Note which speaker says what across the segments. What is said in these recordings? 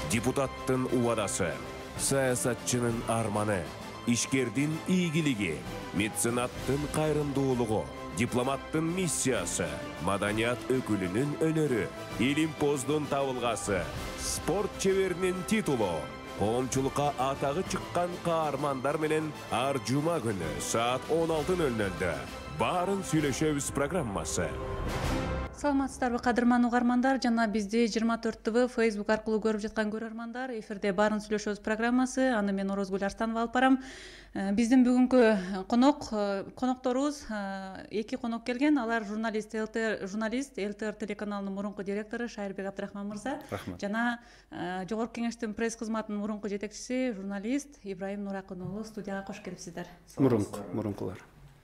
Speaker 1: депутаттын убадасы, саясатчынын арманы, ишкердин ийгилиги, меценаттын кайрымдуулугу, дипломаттын миссиясы, маданият өкүлүнүн өнөрү, илимпоздун табылгасы, спорт чеберинин титулу, коомчулукка атагы чыккан каармандар менен ар жума күнү саат 16:00 баарын сүйлөшөбүз программасы.
Speaker 2: Саламатсыздарбы кадырман угармандар, жана бизди 24 ТВ Facebook аркылуу көрүп жаткан көрөрмандар. Эфирде баарын сүйлөшөбүз программасы. Аны мен Орозгүл Арстанова алып барам. Биздин бүгүнкү конокторубуз эки конок келген. Алар журналист ЛТР телеканалынын мурунку директору Шайырбек Абдрахман мырза жана Жогорку Кеңештин пресс кызматынын мурунку жетекчиси журналист Ибраим Нуракын уулу студияга кош келипсиздер.
Speaker 3: Мурункулар.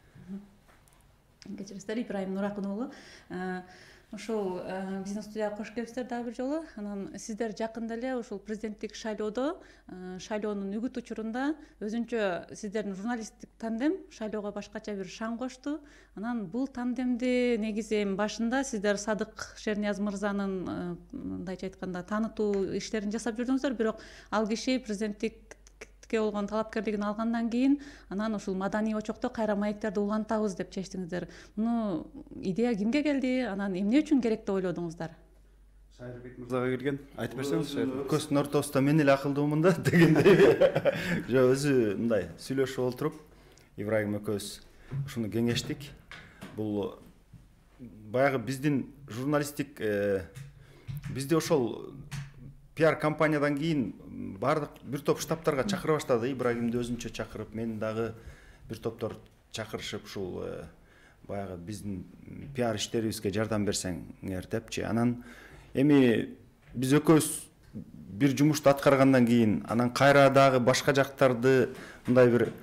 Speaker 2: Кечирисиздер, Ибраим Нуракын уулу. Ушул биздин студияга кош келипсиздер дагы бир жолу. Анан сиздер жакында эле ушул президенттик шайлоонун үгүт учурунда өзүнчө сиздердин журналисттик тандем шайлоого башкача бир шаң кошту. Анан бул тандемди негизи башында сиздер Садык Шернияз мырзанын мындайча айтканда таанытуу иштерин жасап жүрдүңүздөр, бирок ал киши президенттик болгон талапкерлигин алгандан кийин анан ушул маданий очокто кайра маектерди улантабыз деп чечтиңиздер. Муну идея кимге келди? Анан эмне үчүн керек деп ойлодуңуздар?
Speaker 3: Шайырбек мырзага келген. Айтып берсеңиз, көстүн ортосунда мен эле акылдуумун да дегендей. Жок, өзү мындай сүйлөшүп олтуруп, Ибрагим экөөбүз ушуну кеңештик. Бул баягы биздин журналисттик бизде ошол пиар компаниядан кийин бардык бир топ штабтарга чакыра баштады. Ибрагимди өзүнчө чакырып, мен дагы бир топтор чакырышып, ушул баягы биздин пиар иштерибизге жардам берсеңер депчи. Анан эми биз экөөбүз бир жумушту аткаргандан кийин, анан кайра дагы башка жактарды мындай бир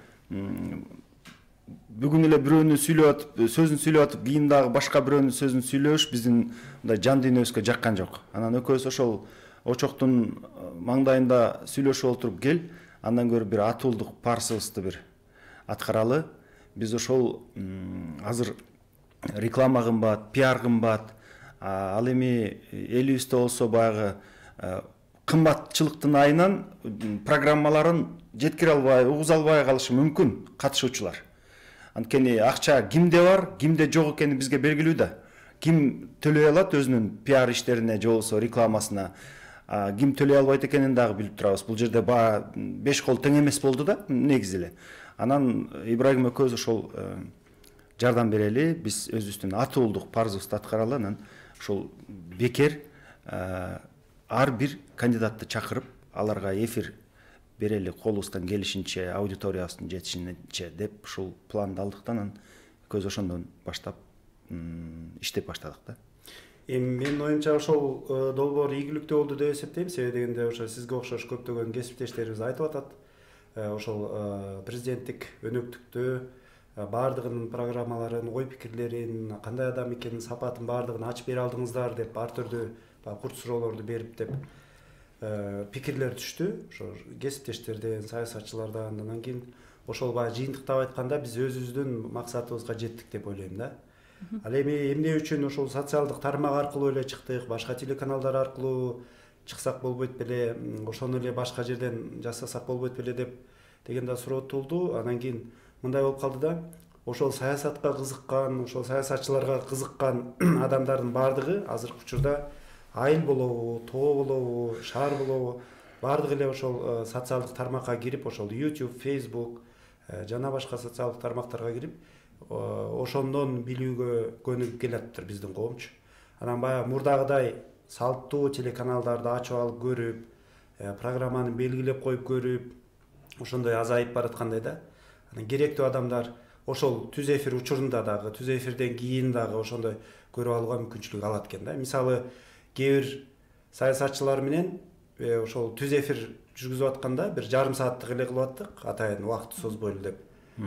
Speaker 3: бүгүн эле бирөөнү сөзүн сүйлөп атып, кийин дагы башка бирөөнүн сөзүн сүйлөш биздин мындай жан дүйнөбүзгө жаккан жок. Анан экөөбүз ошол очоктун маңдайында сүйлөшүп олтуруп кел, андан көрүп бир атуулдук парсыбызды бир аткаралы. Биз ошол азыр реклама кымбат, пиар кымбат, ал эми элибизде болсо баягы кымбатчылыктын айынан программаларын жеткире албай, угуза албай калышы мүмкүн катышуучулар. Анткени акча кимде бар, кимде жок экени бизге белгилүү да. Ким төлөй алат өзүнүн пиар иштерине же болбосо рекламасына, ким төлөй албайт экенин дагы билип турабыз. Бул жерде баа 5 кол тең эмес болду да негизи эле. Анан Ибрагим экөөбүз ошол жардам берели, биз өзүбүздүн атуулдук парзыбызды аткаралы. Анан ошол бекер ар бир кандидатты чакырып, аларга эфир берели колубуздан келишинче, аудиториябыздын жетишинче деп ушул планды алдык. Анан көз ошондон баштап иштеп баштадык да.
Speaker 4: Эми менин оюмча ошол долбоор ийгиликтүү болду деп эсептейм. Себеби дегенде ошо сизге окшош көптөгөн кесиптештерибиз айтып атат. Ошол президенттик өнөктүктү баардыгынын программаларын, ой пикирлерин, кандай адам экенин, сапатын баардыгын ачып бере алдыңыздар деп ар түрдүү курт суроолорду берип деп пикирлер түштү. Ошо кесиптештерден, саясатчылардан. Андан кийин ошол баягы жыйынтыктап айтканда биз өзүбүздүн максатыбызга жеттик деп ойлойм да. Ал эми эмне үчүн ошол социалдык тармак аркылуу эле чыктык, башка телеканалдар аркылуу чыксак болбойт беле, ошону эле башка жерден жасасак болбойт беле деген да суроо туулду. Анан кийин мындай болуп калды да, ошол саясатка кызыккан, ошол саясатчыларга кызыккан адамдардын баардыгы азыркы учурда айыл болобу, тоо болобу, шаар болобу, баардыгы эле ошол социалдык тармакка кирип, ошол YouTube, Facebook жана башка социалдык тармактарга кирип, ошондон билүүгө көнүгүп келатыптыр биздин коомчу. Анан баягы мурдагыдай салттуу телеканалдарды ачып алып көрүп, программаны белгилеп коюп көрүп, ошондой азайып бараткандай да. Анан керектүү адамдар ошол түз эфир учурунда дагы, түз эфирден кийин дагы ошондой көрүп алууга мүмкүнчүлүк алат экен да. Мисалы, кээ бир саясатчылар менен ошол түз эфир жүргүзүп атканда бир жарым сааттык эле кылып аттык, атайын убакытты созбойлу деп.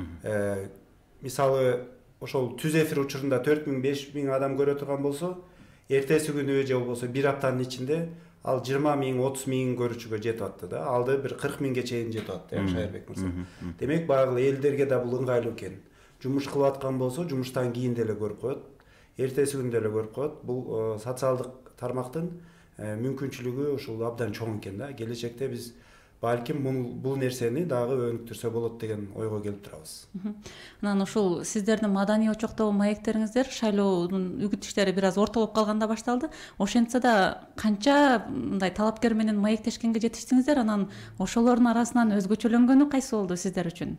Speaker 4: Мисалы, ошол түз эфир учурунда 4000-5000 адам көрө турган болсо, эртеси күнү же болбосо бир аптанын ичинде ал 20 000-30 000 көрүүчүгө жетип атты да. Алды бир 40 000ге чейин жетип атты, Шайырбек мырза. Демек баягы элдерге да бул ыңгайлуу экен. Жумуш кылып аткан болсо, жумуштан кийин деле көрүп коет, эртеси күндө эле көрүп коет. Бул социалдык тармактын мүмкүнчүлүгү ушул абдан чоң экен да. Келечекте биз балким бул нерсени дагы өнүктүрсө болот деген ойго келип турабыз.
Speaker 2: Анан ушул сиздердин маданий очоктогу маектериңиздер шайлоонун үгүт иштери бир аз ортолоп калганда башталды. Ошентсе да канча мындай талапкер менен маектешкенге жетиштиңиздер? Анан ошолордун арасынан өзгөчөлөнгөнү кайсы болду сиздер үчүн?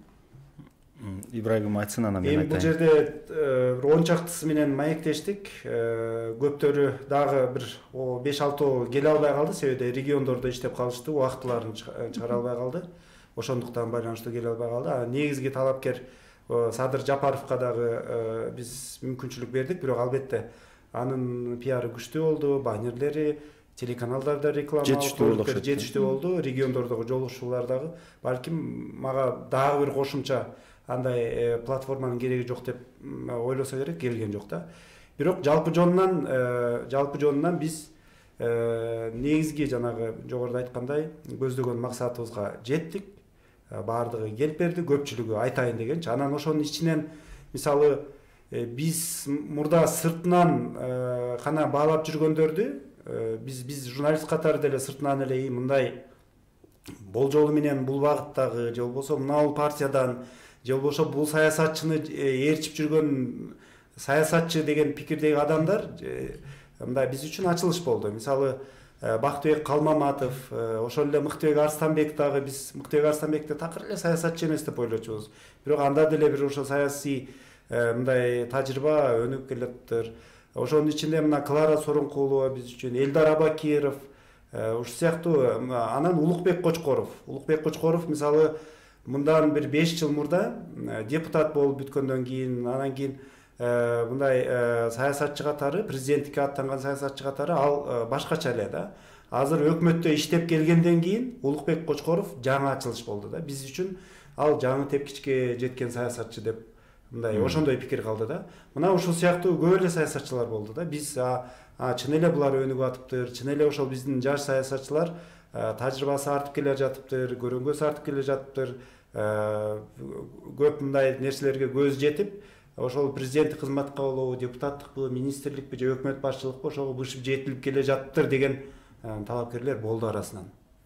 Speaker 3: Ибрагим айтсын, анан мен
Speaker 4: Эми бул
Speaker 3: айтайын.
Speaker 4: жерде 10 чактысы менен маектештик. Көптөрү дагы бир 5-6 келе албай калды, себеби региондордо иштеп калышты, убактыларын чыгара албай калды. Ошондуктан байланыштуу келе албай калды. Негизги талапкер Садыр Жапаровго дагы биз мүмкүнчүлүк бердик, бирок албетте анын пиары күчтүү болду, баннерлери, телеканалдарда реклама жетиштүү болду, региондордогу жолугушуулар дагы. Балким мага дагы бир кошумча андай платформанын кереги жок деп ойлосо керек, келген жок да. Бирок жалпы жонунан биз негизги жанагы жогоруда айткандай көздөгөн максатыбызга жеттик. Баардыгы келип берди, көпчүлүгү айтайын дегенчи. Анан ошонун ичинен мисалы биз мурда сыртынан гана баалап жүргөндөрдү биз журналист катары деле сыртынан эле мындай болжолу менен бул багыттагы же болбосо мынау партиядан же болбосо бул саясатчыны ээрчип жүргөн саясатчы деген пикирдеги адамдар мындай биз үчүн ачылыш болду. Мисалы Бактыбек Калмаматов, ошол эле Мыктыбек Арстанбек дагы биз Мыктыбек Арстанбекти такыр эле саясатчы эмес деп ойлочубуз. Бирок анда деле бир ошо саясий мындай тажрыйба өнүгүп келатыптыр. Ошонун ичинде мына Клара Сооронкулова биз үчүн, Элдар Абакиров, ушул сыяктуу анан Улукбек Кочкоров мисалы мындан бир 5 жыл мурда депутат болуп бүткөндөн кийин, анан кийин мындай саясатчы катары, президенттикке аттанган саясатчы катары ал башкача эле да. Азыр өкмөттө иштеп келгенден кийин Улукбек Кочкоров жаңы ачылыш болду да. Биз үчүн ал жаңы тепкичке жеткен саясатчы деп мындай ошондой пикир калды да. Мына ушул сыяктуу көп эле саясатчылар болду да. Биз чын эле булар өнүгүп атыптыр, чын эле ошол биздин жаш саясатчылар тажрыйбасы артып келе жатыптыр, көрөнгөсү артып келе жатыптыр. Көп мындай нерселерге көз жетип, ошол президенттик кызматка болобу, депутаттыкпы, министрликпи же өкмөт башчылыкпы ошого бышып жетилип келе жатыптыр деген талапкерлер болду арасынан.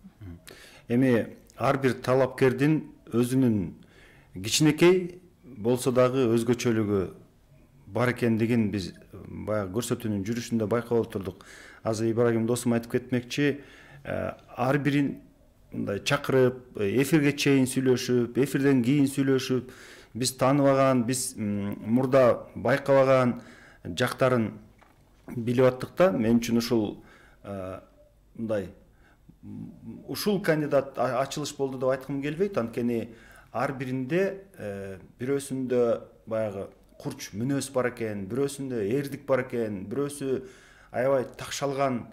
Speaker 3: Эми ар бир талапкердин өзүнүн кичинекей болсо дагы өзгөчөлүгү бар экендигин биз баягы көрсөтүүнүн жүрүшүндө байкап отурдук. Азыр Ибрагим досум айтып кетмекчи, ар бирин мындай чакырып, эфирге чейин сүйлөшүп, эфирден кийин сүйлөшүп, биз тааныбаган, биз мурда байкабаган жактарын билип аттык да. Мен үчүн ушул мындай ушул кандидат ачылыш болду деп айткым келбейт. Анткени ар биринде бирөөсүндө баягы курч мүнөз бар экен, бирөөсүндө эрдик бар экен, бирөөсү аябай такшалган,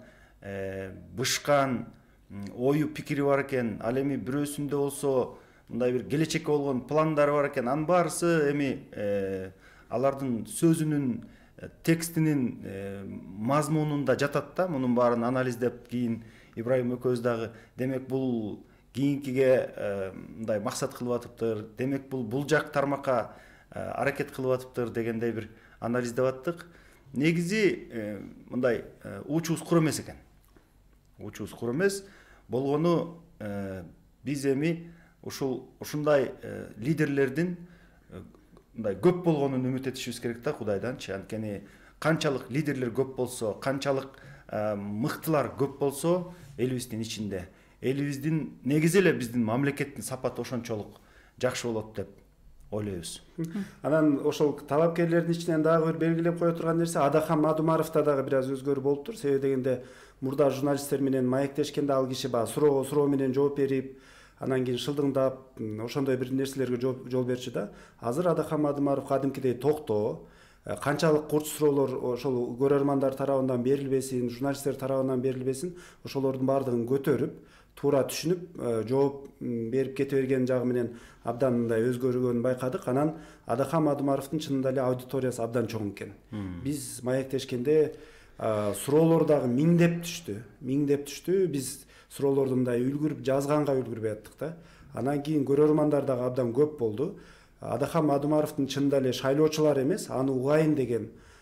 Speaker 3: бышкан ою пикири бар экен. Ал эми бирөөсүндө болсо мындай бир келечекке болгон пландары бар экен. Анын баарысы эми алардын сөзүнүн, текстинин мазмунунда жатат да. Мунун баарын анализдеп кийин Ибрагим экөөбүз дагы демек бул кийинкиге мындай максат кылып атыптыр, демек бул жак тармакка аракет кылып атыптыр дегендей бир анализдеп аттык. Негизи мындай учубуз кур эмес экен. Учубуз кур эмес болгону биз эми ушундай лидерлердин мындай көп болгонун үмүт этишибиз керек да Кудайданчы. Анткени канчалык лидерлер көп болсо, канчалык мыктылар көп болсо элибиздин ичинде, элибиздин негизи эле биздин мамлекеттин сапаты ошончолук жакшы болот деп ойлойбуз.
Speaker 4: Анан ошол талапкерлердин ичинен дагы бир белгилеп кое турган нерсе, Адахан Мадумаровда дагы бир аз өзгөрүү болуптур. Себеби дегенде мурда журналисттер менен маектешкенде ал киши суроо менен жооп берип, анан кийин шылдыңдап, ошондой бир нерселерге жол берчү да. Азыр Адахан Мадумаров кадимкидей токтоо, канчалык курч суроолор ошол көрөрмандар тарабынан берилбесин, журналисттер тарабынан берилбесин, ошолордун баардыгын көтөрүп, туура түшүнүп, жооп берип кете берген жагы менен абдан мындай өзгөргөнүн байкадык. Анан Адахан Мадумаровдун чынында эле аудиториясы абдан чоң экен. Биз маектешкенде суроолор дагы миңдеп түштү. Биз суроолорду мындай үлгүрүп жазганга үлгүрбөй аттык да. Анан кийин көрөрмандар дагы абдан көп болду. Адахан Мадумаровдун чынында эле шайлоочулар эмес, аны угайын деген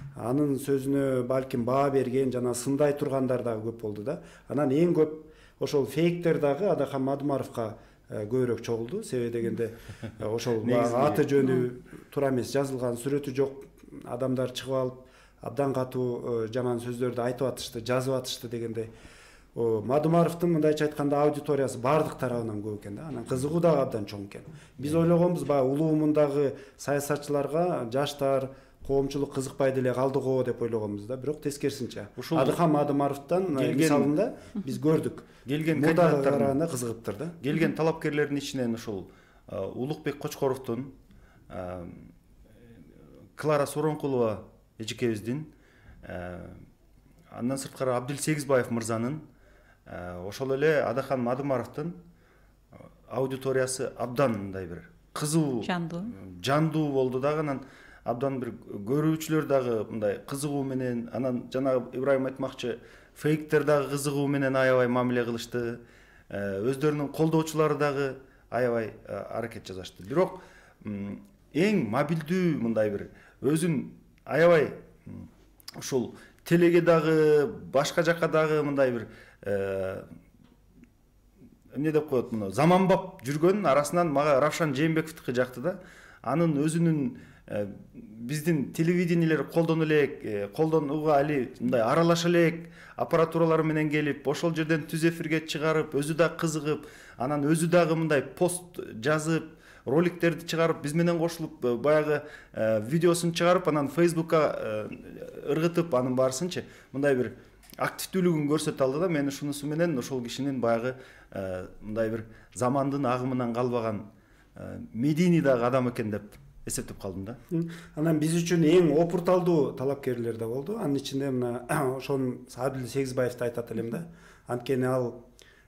Speaker 4: анын сөзүнө балким баа берген жана сындай тургандар дагы көп болду да. Анан эң көп ошол фейктер дагы Адахан Мадумаровго көбүрөөк чогулду. Себеби дегенде ошол аты жөнү туура эмес, жазылган, сүрөтү жок адамдар чыгып алып абдан катуу жаман сөздөрдү айтып атышты, жазып атышты дегенде. Мадумаровдун мындайча айтканда аудиториясы бардык тарабынан көп экен да. Анан кызыгуу дагы абдан чоң экен. Биз ойлогонбуз баягы улуумундагы саясатчыларга жаштар, коомчулук кызыкпай деле калды го деп ойлогонбуз да. Бирок тескерисинче. Адахан Мадумаровдон мисалында биз көрдүк.
Speaker 3: Келген
Speaker 4: кандидаттарына кызыгыптыр да.
Speaker 3: Келген талапкерлердин ичинен ушул Улукбек Кочкоровдун, Клара Соронкулова эжекебиздин, андан сырткары Абдил Сегизбаев мырзанын, ошол эле Адахан Мадумаровдун аудиториясы абдан мындай бир кызуу, жандуу болду дагы. Анан абдан бир көрүүчүлөр дагы мындай кызыгуу менен, анан жанагы Ибрайым айтмакчы фейктер дагы кызыгуу менен аябай мамиле кылышты. Өздөрүнүн колдоочулары дагы аябай аракет жасашты. Бирок эң мобилдүү мындай бир өзүн аябай ушул телеге дагы башка жакка дагы мындай бир эмне деп коет муну заманбап жүргөн арасынан мага Равшан Жээнбековдуку жакты да. Анын өзүнүн биздин телевидениелер колдоно элек, колдонууга али мындай аралаша элек аппаратуралар менен келип, ошол жерден түз эфирге чыгарып, өзү да кызыгып, анан өзү дагы мындай пост жазып, роликтерди чыгарып, биз менен кошулуп, баягы видеосун чыгарып, анан Facebookка ыргытып, анын баарысынчы мындай бир активдүүлүгүн көрсөтө алды да. Мен ушунусу менен ошол кишинин баягы мындай бир замандын агымынан калбаган медийный дагы адам экен деп эсептеп калдым да.
Speaker 4: Анан биз үчүн эң опурталдуу талапкерлер да болду. Анын ичинде мына ошон Абдил Сегизбаевди айтат элем да. Анткени ал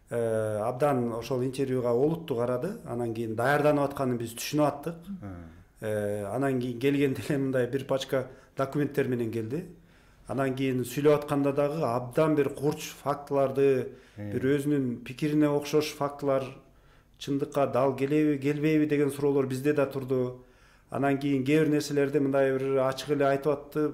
Speaker 4: абдан ошол интервьюга олуттуу карады. Анан кийин даярданып атканын биз түшүнүп аттык. Анан кийин келгенде эле мындай бир пачка документтер менен келди. Анан кийин сүйлөп атканда дагы абдан бир курч фактыларды, бир өзүнүн пикирине окшош фактылар чындыкка дал келеби, келбейби деген суроолор бизде да турду. Анан кийин кээ бир нерселерди мындай бир ачык эле айтып атты.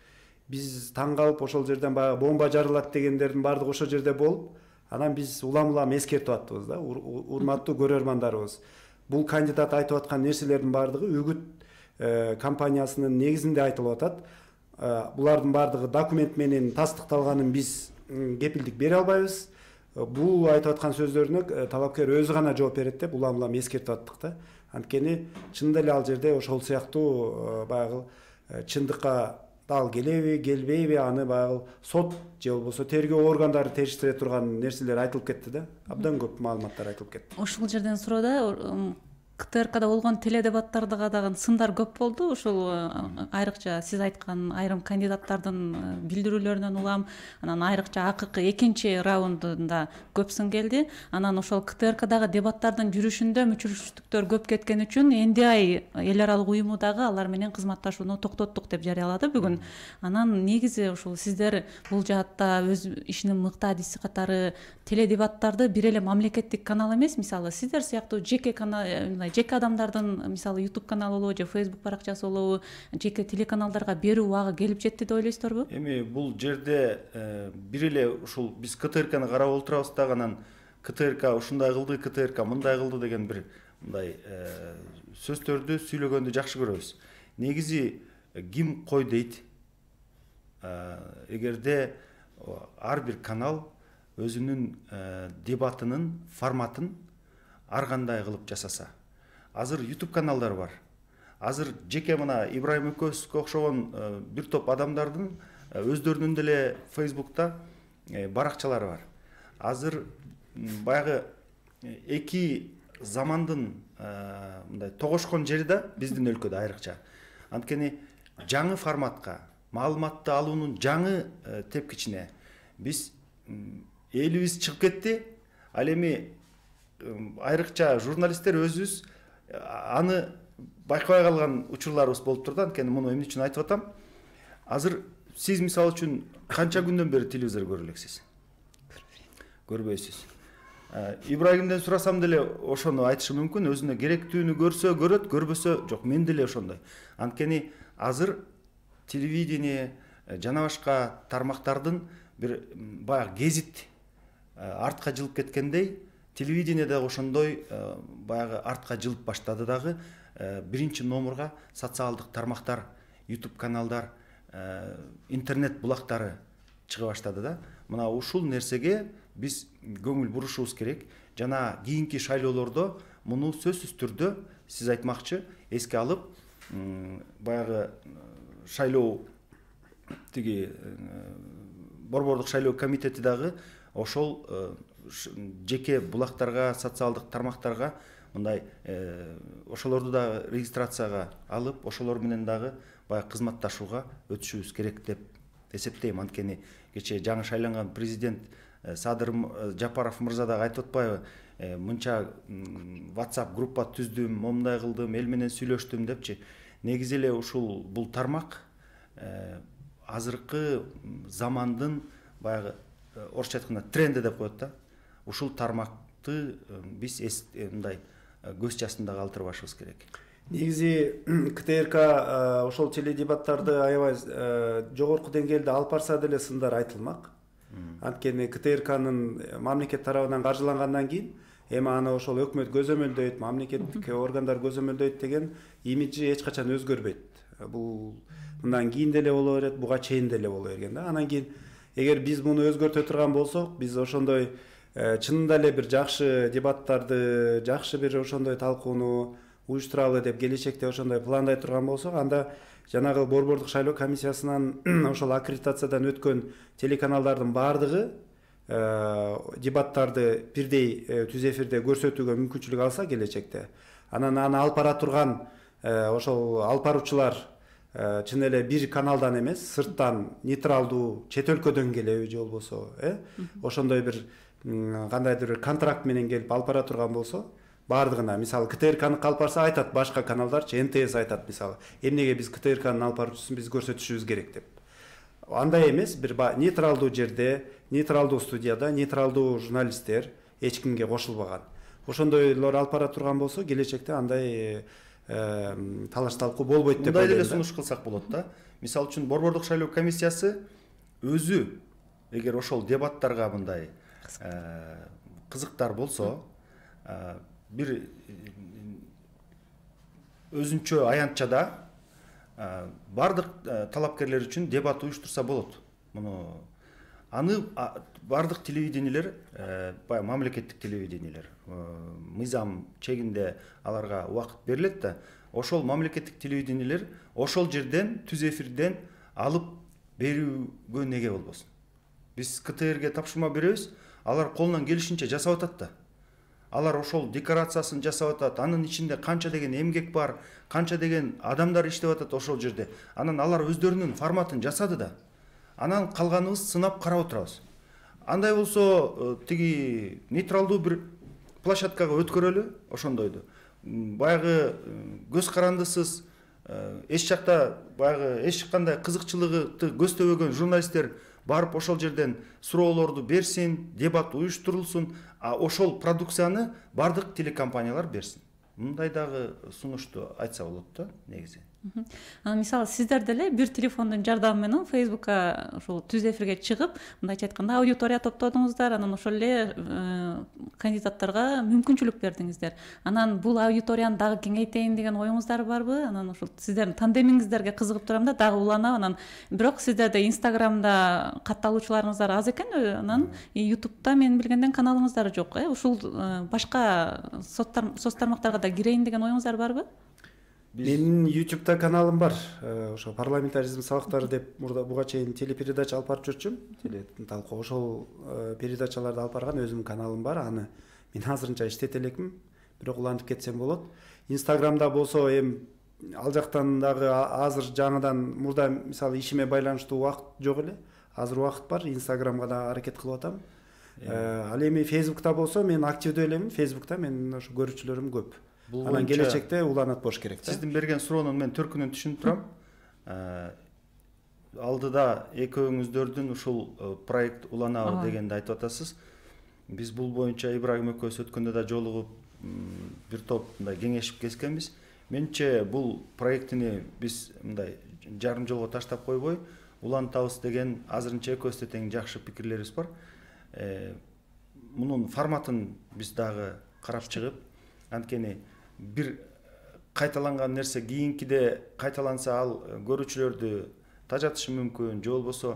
Speaker 4: Биз таң калып ошол жерден баягы бомба жарылат дегендердин баардыгы ошол жерде болуп, анан биз улам эскертип аттыбыз да. Урматтуу көрөрмандарыбыз, бул кандидат айтып аткан нерселердин баардыгы Үгүт компаниясынын негизинде айтылып атат. Булардын баардыгы документ менен тастыкталганын биз кепилдик бере албайбыз. Бул айтып аткан сөздөрүнө талапкер өзү гана жооп берет деп улам эскертип аттык да. Анткени чындап эле ал жерде ошол сыяктуу баягы чындыкка дал келеби, келбейби, аны баягы сот же болбосо тергөө органдары териштире турган нерселер айтылып кетти да. Абдан көп маалыматтар айтылып кетти.
Speaker 2: Ушул жерден суроо КТРКда болгон теледебаттарда дагы сындар көп болду. Ушул айрыкча сиз айткан айрым кандидаттардын билдирүүлөрүнөн улам, анан айрыкча акыркы экинчи раундунда көп сын келди. Анан ошол КТРКдагы дебаттардын жүрүшүндө мүчүрүштүктөр көп кеткен үчүн NDI эл аралык уюму дагы алар менен кызматташууну токтоттук деп жарыялады бүгүн. Анан негизи ушул сиздер бул жаатта өз ишинин мыкты адиси катары теледебаттарды бир эле мамлекеттик канал эмес, мисалы сиздер сыяктуу жеке канал, жеке адамдардын мисалы YouTube каналы болобу же Facebook баракчасы болобу, жеке телеканалдарга берүү убагы келип жетти деп ойлойсуздарбы?
Speaker 3: Эми бул жерде бир эле ушул биз КТРКны карап отурабыз дагы, анан КТРК ушундай кылды, КТРК мындай кылды деген бир мындай сөздөрдү сүйлөгөндү жакшы көрөбүз. Негизи ким кой дейт? Эгерде ар бир канал өзүнүн дебатынын форматын ар кандай кылып жасаса. Азыр YouTube каналдар бар. Азыр жеке мына Ибрайым экөөбүзгө окшогон бир топ адамдардын өздөрүнүн деле Facebook'та баракчалары бар. Азыр баягы эки замандын мындай тогошкон жери да биздин өлкөдө айрыкча. Анткени жаңы форматка, маалыматты алуунун жаңы тепкичине биз элибиз чыгып кетти. Ал эми айрыкча журналисттер өзүбүз аны байкабай калган учурларыбыз болуп турду. Анткени муну эмне үчүн айтып атам? Азыр сиз мисалы үчүн канча күндөн бери телевизор көрө элексиз? Көрбөйсүз. Ибрагимден сурасам деле ошону айтышы мүмкүн. Өзүнө керектүүнү көрсө көрөт, көрбөсө жок. Мен деле ошондой. Анткени азыр телевидение жана башка тармактардын бир баягы гезит артка жылып кеткендей, телевидение дагы ошондой баягы артка жылып баштады дагы. Биринчи номурга социалдык тармактар, YouTube каналдар, интернет булактары чыга баштады да. Мына ушул нерсеге биз көңүл бурушубуз керек. Жана кийинки шайлоолордо муну сөзсүз түрдө сиз айтмакчы эске алып, баягы шайлоо тиги борбордук шайлоо комитети дагы ошол жеке булактарга, социалдык тармактарга мындай ошолорду да регистрацияга алып, ошолор менен дагы баягы кызматташууга өтүшүбүз керек деп эсептейм. Анткени кечээ жаңы шайланган президент Садыр Жапаров мырза дагы айтып атпайбы, мынча WhatsApp группа түздүм, момундай кылдым, эл менен сүйлөштүм депчи. Негизи эле ушул бул тармак азыркы замандын баягы орусча айтканда тренди деп коет да. Ушул тармакты биз мындай көз жасында калтырбашыбыз керек.
Speaker 4: Негизи КТРК ошол теледебаттарды аябай жогорку деңгээлде алып барса деле сындар айтылмак. Анткени КТРКнын мамлекет тарабынан каржылангандан кийин эми аны ошол өкмөт көзөмөлдөйт, мамлекеттик органдар көзөмөлдөйт деген имиджи эч качан өзгөрбөйт. Бул мындан кийин деле боло берет, буга чейин деле боло берген да. Анан кийин эгер биз муну өзгөртө турган болсок, биз ошондой чынында эле бир жакшы дебаттарды, жакшы бир ошондой талкууну уюштуралы деп келечекте ошондой пландай турган болсок, анда жанагы борбордук шайлоо комиссиясынан ошол аккредитациядан өткөн телеканалдардын баардыгы дебаттарды бирдей түз эфирде көрсөтүүгө мүмкүнчүлүк алса келечекте, анан аны алып бара турган ошол алып баруучулар чын эле бир каналдан эмес, сырттан нейтралдуу чет өлкөдөн келеби же болбосо ошондой бир кандайдыр бир контракт менен келип алып бара турган болсо, баардыгына, мисалы КТРКны алып барса айтат башка каналдарчы, НТС айтат мисалы, эмнеге биз КТРКнын алып баруучусун биз көрсөтүшүбүз керек деп. Андай эмес, бир нейтралдуу жерде, нейтралдуу студияда, нейтралдуу журналисттер эч кимге кошулбаган. Ошондойлор алып бара турган болсо, келечекте андай талаш талкуу болбойт деп ойлойм.
Speaker 3: Мындай эле сунуш кылсак болот да. Мисалы үчүн борбордук шайлоо комиссиясы өзү эгер ошол дебаттарга мындай кызыктар болсо, бир өзүнчө аянтчада бардык талапкерлер үчүн дебат уюштурса болот. Муну аны бардык телевидениелер, баягы мамлекеттик телевидениелер, мыйзам чегинде аларга убакыт берилет да, ошол мамлекеттик телевидениелер ошол жерден түз эфирден алып берүүгө неге болбосун. Биз КТРге тапшырма беребиз, алар колунан келишинче жасап атат да. Алар ошол декорациясын жасап атат, анын ичинде канча деген эмгек бар, канча деген адамдар иштеп атат ошол жерде. Анан алар өздөрүнүн форматын жасады да. Анан калганыбыз сынап карап отурабыз. Андай болсо тиги нейтралдуу бир площадкага өткөрөлү ошондойду. Баягы көз карандысыз, эч жакта баягы эч кандай кызыкчылыгы көздөбөгөн журналисттер барып ошол жерден суроолорду берсин, дебат уюштурулсун, ошол продукцияны бардык телекомпаниялар берсин. Мындай дагы сунушту айтса болот да, негизи.
Speaker 2: Мисалы сиздер деле бир телефондун жардамы менен Facebook'ка ошол түз эфирге чыгып, мындайча айтканда аудитория топтодуңуздар, анан ошол эле кандидаттарга мүмкүнчүлүк бердиңиздер. Анан бул аудиторияны дагы кеңейтейин деген оюңуздар барбы? Анан ошол сиздердин тандемиңиздерге кызыгып турам да, дагы уланам. Анан бирок сиздерде Instagram'да катталуучуларыңыздар аз экен, анан YouTube'да мен билгенден каналыңыздар жок. Ушул башка соц тармактарга да кирейин деген оюңуздар барбы?
Speaker 4: Менин YouTube'да каналым бар. Ошо парламентаризм сабактары деп буга чейин телепередача алып барып жүрчүм. Талкуу ошол передачаларды алып барган өзүмдүн каналым бар. Аны мен азырынча иштете элекмин, бирок улантып кетсем болот. Instagram'да болсо ал жактан дагы азыр жаңыдан мурда мисалы ишиме байланыштуу убакыт жок эле. Азыр убакыт бар, Instagram'га да аракет кылып атам. Ал эми Facebook'та болсо мен активдүү элемин. Facebook'та менин ошо көрүүчүлөрүм көп. Анан келечекте уланат болуш керек.
Speaker 3: Сиздин берген суроонун мен төркүнүн түшүнүп турам. Алдыда экөөңүздөрдүн ушул проект уланабы дегенди айтып атасыз. Биз бул боюнча Ибрагим экөөбүз өткөндө да жолугуп бир топ мындай кеңешип кескенбиз. Менче бул проектини биз мындай жарым жолго таштап койбой улантабыз деген азырынча экөөбүздө тең жакшы пикирлерибиз бар. Мунун форматын биз дагы карап чыгып, анткени бир кайталанган нерсе кийинкиде кайталанса ал көрүүчүлөрдү тажатышы мүмкүн, же болбосо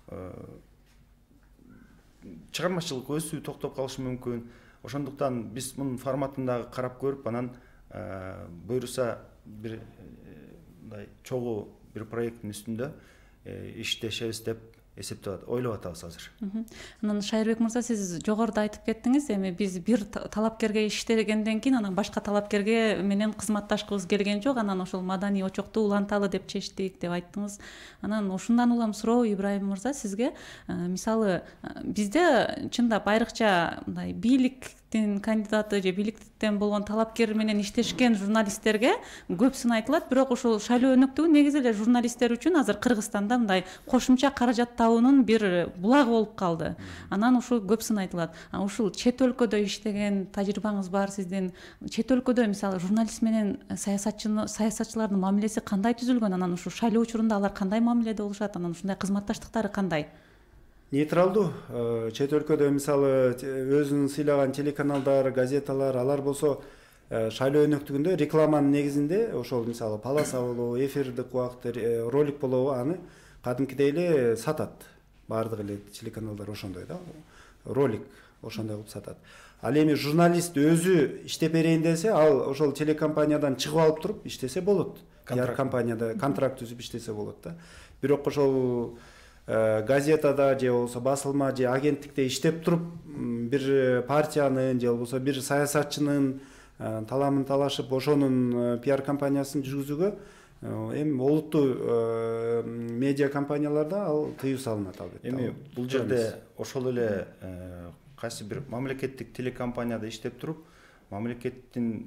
Speaker 3: чыгармачылык өсүү токтоп калышы мүмкүн. Ошондуктан биз мунун форматын дагы карап көрүп, анан буюрса бир мындай чогуу бир проекттин үстүндө иштешебиз деп ойлоп атабыз азыр.
Speaker 2: Анан Шайырбек мырза, сиз жогоруда айтып кеттиңиз, эми биз бир талапкерге иштегенден кийин анан башка талапкерге менен кызматташкыбыз келген жок, анан ошол маданий очокту уланталы деп чечтик деп айттыңыз. Анан ушундан улам суроо Ибрайым мырза сизге, мисалы бизде чындап айрыкча мындай бийликтин кандидаты же бийликтен болгон талапкер менен иштешкен журналисттерге көп сын айтылат, бирок ошол шайлоо өнөктүгү негизи эле журналисттер үчүн азыр Кыргызстанда мындай кошумча каражат табуунун бир булагы болуп калды. Анан ушул көп сын айтылат. Ушул чет өлкөдө иштеген тажрыйбаңыз бар сиздин. Чет өлкөдө мисалы журналист менен саясатчылардын мамилеси кандай түзүлгөн? Анан ушул шайлоо учурунда алар кандай мамиледе болушат? Анан ушундай кызматташтыктары кандай?
Speaker 4: Нейтралдуу. Чет өлкөдө мисалы өзүнүн сыйлаган телеканалдар, газеталар, алар болсо шайлоо өнөктүгүндө рекламанын негизинде ошол мисалы полоса болобу, эфирдик убакыт ролик болобу, аны кадимкидей эле сатат. Баардык эле телеканалдар ошондой да, ролик ошондой кылып сатат. Ал эми журналист өзү иштеп берейин десе, ал ошол телекомпаниядан чыгып алып туруп иштесе болот. Пиар компанияда контракт түзүп иштесе болот да. Бирок ошол газетада же болбосо басылма же агенттикте иштеп туруп бир партиянын же болбосо бир саясатчынын таламын талашып ошонун пиар компаниясын жүргүзүүгө эми олуттуу медиа компанияларда ал тыюу салынат албетте.
Speaker 3: Эми бул жерде ошол эле кайсы бир мамлекеттик телекомпанияда иштеп туруп, мамлекеттин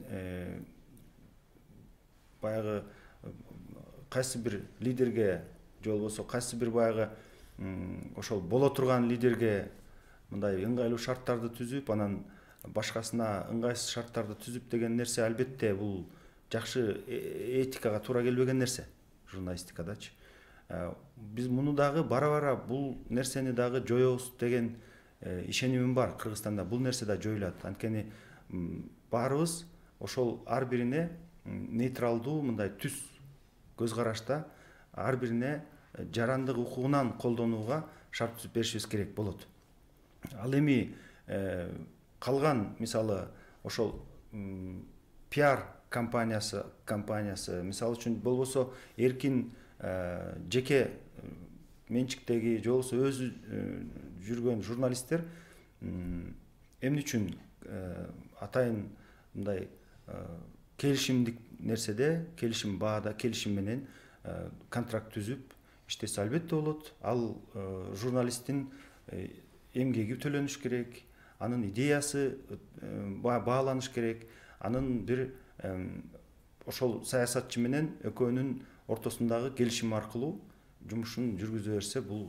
Speaker 3: баягы кайсы бир лидерге же болбосо кайсы бир баягы ошол боло турган лидерге мындай ыңгайлуу шарттарды түзүп, анан башкасына ыңгайсыз шарттарды түзүп деген нерсе албетте бул жакшы этикага туура келбеген нерсе журналистикадачы. Биз муну дагы бара-бара бул нерсени дагы жоёбуз деген ишенимим бар. Кыргызстанда бул нерсе да жоюлат. Анткени баарыбыз ошол ар бирине нейтралдуу мындай түз көз карашта ар бирине жарандык укугунан колдонууга шарт түзүп беришибиз керек болот. Ал эми калган мисалы ошол пиар компаниясы мисалы үчүн болбосо эркин жеке менчиктеги же болбосо өзү жүргөн журналисттер эмне үчүн атайын мындай келишимдик нерседе, келишим баада, келишим менен контракт түзүп иштесе албетте болот. Ал журналисттин эмгеги төлөнүш керек, анын идеясы бааланыш керек, анын бир ошол саясатчы менен экөөнүн ортосундагы келишим аркылуу жумушун жүргүзө берсе, бул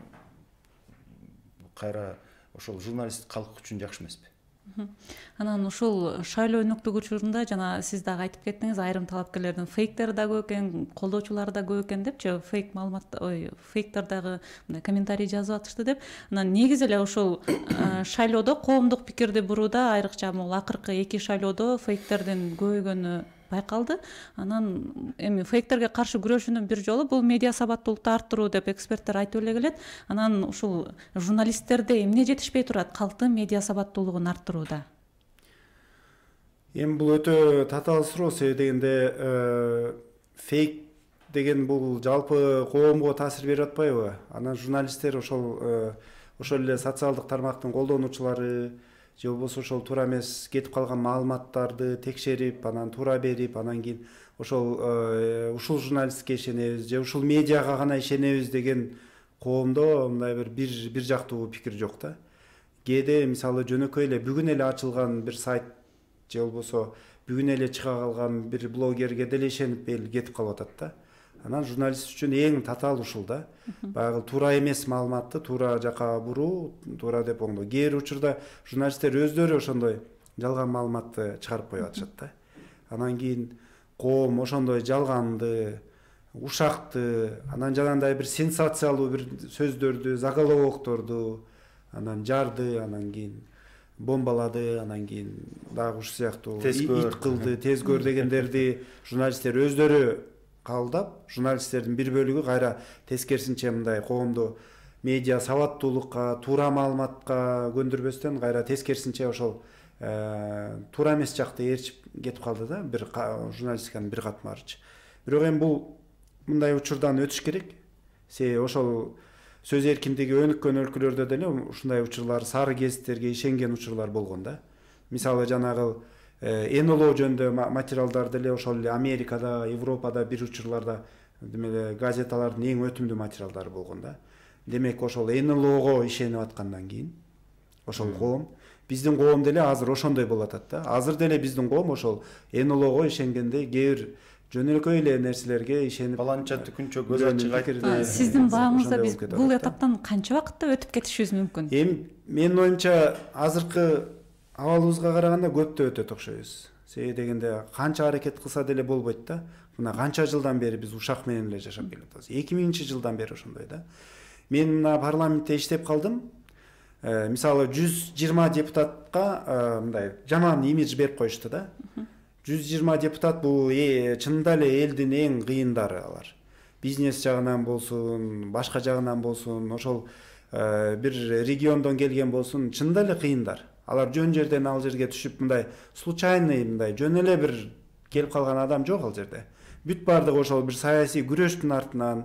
Speaker 3: кайра ошол журналист калк үчүн жакшы эмеспи?
Speaker 2: Анан ушул шайлоо өнөктүгү учурунда жана сиз дагы айтып кеттиңиз, айрым талапкерлердин фейктери да көп экен, колдоочулары да көп экен депчи, фейк маалымат, фейктер дагы мындай комментарий жазып атышты деп. Анан негизи эле ошол шайлоодо коомдук пикирди бурууда айрыкча могул акыркы 2 шайлоодо фейктердин көбөйгөнү байкалды. Анан эми фейктерге каршы күрөшүүнүн бир жолу бул медиа сабаттуулукту арттыруу деп эксперттер айтып эле келет. Анан ушул журналисттерде эмне жетишпей турат калктын медиа сабаттуулугун арттырууда?
Speaker 4: Эми бул өтө татаал суроо, себеби дегенде фейк деген бул жалпы коомго таасир берип атпайбы? Анан журналисттер ошол эле социалдык тармактын колдонуучулары же болбосо ошол туура эмес кетип калган маалыматтарды текшерип, анан туура берип, анан кийин ушул журналистке ишенебиз же ушул медиага гана ишенебиз деген коомдо мындай бир жактуу пикир жок да. Кээде мисалы жөнөкөй эле бүгүн эле ачылган бир сайт же болбосо бүгүн эле чыга калган бир блогерге деле ишенип кетип калып атат да. Анан журналист үчүн эң татаал ушул да. Баягы туура эмес маалыматты туура жака буруу, туура деп оңдоо. Кээ бир учурда журналисттер өздөрү ошондой жалган маалыматты чыгарып коюп атышат да. Анан кийин коом ошондой жалганды ушакты, анан жанагындай бир сенсациялуу бир сөздөрдү, заголовокторду анан жарды, анан кийин бомбалады, анан кийин дагы ушул сыяктуу ит кылды, тез көр дегендерди журналисттер өздөрү кабылдап, журналисттердин бир бөлүгү кайра тескерисинче мындай коомду медиа сабаттуулукка, туура маалыматка көндүрбөстөн кайра тескерисинче ошол туура эмес жакты ээрчип кетип калды да, бир журналистиканын бир катмарычы. Бирок эми бул мындай учурдан өтүш керек. Ошол сөз эркиндиги өнүккөн өлкөлөрдө деле ушундай учурлар, сары гезиттерге ишенген учурлар болгон да. Мисалы жанагы НЛО жөнүндө материалдар деле ошол эле Америкада, Европада бир учурларда демеле газеталардын эң өтүмдүү материалдары болгон да. Демек ошол НЛОго ишенип аткандан кийин ошол коом, биздин коом деле азыр ошондой болуп атат да. Азыр деле биздин коом ошол НЛОго ишенгенде кээ бир жөнөкөй эле нерселерге ишенип
Speaker 3: баланча күнчө көз ачык айтты.
Speaker 2: Сиздин бааңызда биз бул этаптан канча убакытта өтүп кетишибиз мүмкүн?
Speaker 4: Эми менин оюмча азыркы абалыбызга караганда көптө өтөт окшойбуз. Себеби дегенде канча аракет кылса деле болбойт да. Мына канча жылдан бери биз ушак менен эле жашап келатабыз. 2000-жылдан бери ошондой да. Мен мына парламентте иштеп калдым. Мисалы 120 депутатка мындай жаман имидж берип коюшту да. 120 депутат бул чынында эле элдин эң кыйындары алар. Бизнес жагынан болсун, башка жагынан болсун, ошол бир региондон келген болсун, чынында эле кыйындар. Алар жөн жерден ал жерге түшүп мындай случайный мындай жөн эле бир келип калган адам жок ал жерде. Бүт бардыгы ошол бир саясий күрөштүн артынан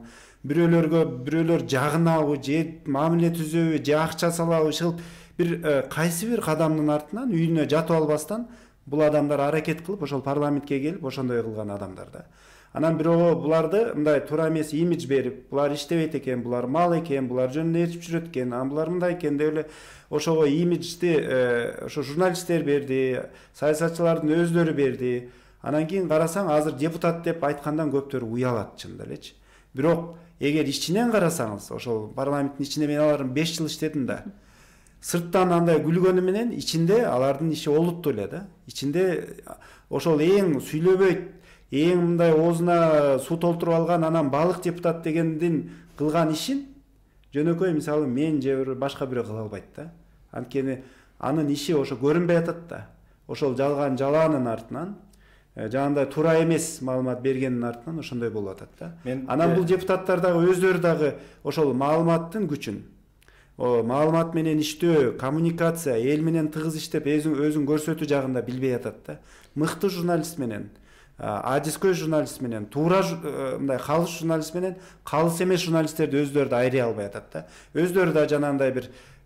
Speaker 4: бирөөлөр жагынабы, же мамиле түзөбү, же акча салабы, бир кайсы бир кадамдын артынан үйүнө жатып албастан бул адамдар аракет кылып ошол парламентке келип ошондой кылган адамдар да. Анан бирөө буларды мындай туура эмес имидж берип, булар иштебейт экен, булар мал экен, булар жөнүндө ээрчип жүрөт экен, булар мындай экен деп эле ошого имиджди ошо журналисттер берди, саясатчылардын өздөрү берди. Анан кийин карасаң, азыр депутат деп айткандан көптөрү уялат чынында элечи. Бирок эгер ичинен карасаңыз, ошол парламенттин ичинде мен алардын 5 жыл иштедим да. Сырттан андай күлгөнү менен ичинде алардын иши олуттуу эле да. Ичинде ошол эң сүйлөбөйт, эң мындай оозуна суу толтуруп алган анан балык депутат дегендин кылган ишин жөнөкөй мисалы мен же башка бирөө кыла албайт да. Анткени анын иши ошо көрүнбөй атат да. Ошол жалган жалаанын артынан жаңандай туура эмес маалымат бергендин артынан ошондой болуп атат да. Анан бул депутаттар дагы өздөрү дагы ошол маалыматтын күчүн, маалымат менен иштөө, коммуникация, эл менен тыгыз иштеп өзүн көрсөтүү жагында билбей атат да. Мыкты журналист менен, адискөй журналист менен, туура мындай калыс журналист менен калыс эмес журналисттерди өздөрү да айрый албай атат да. Өздөрү да жанагындай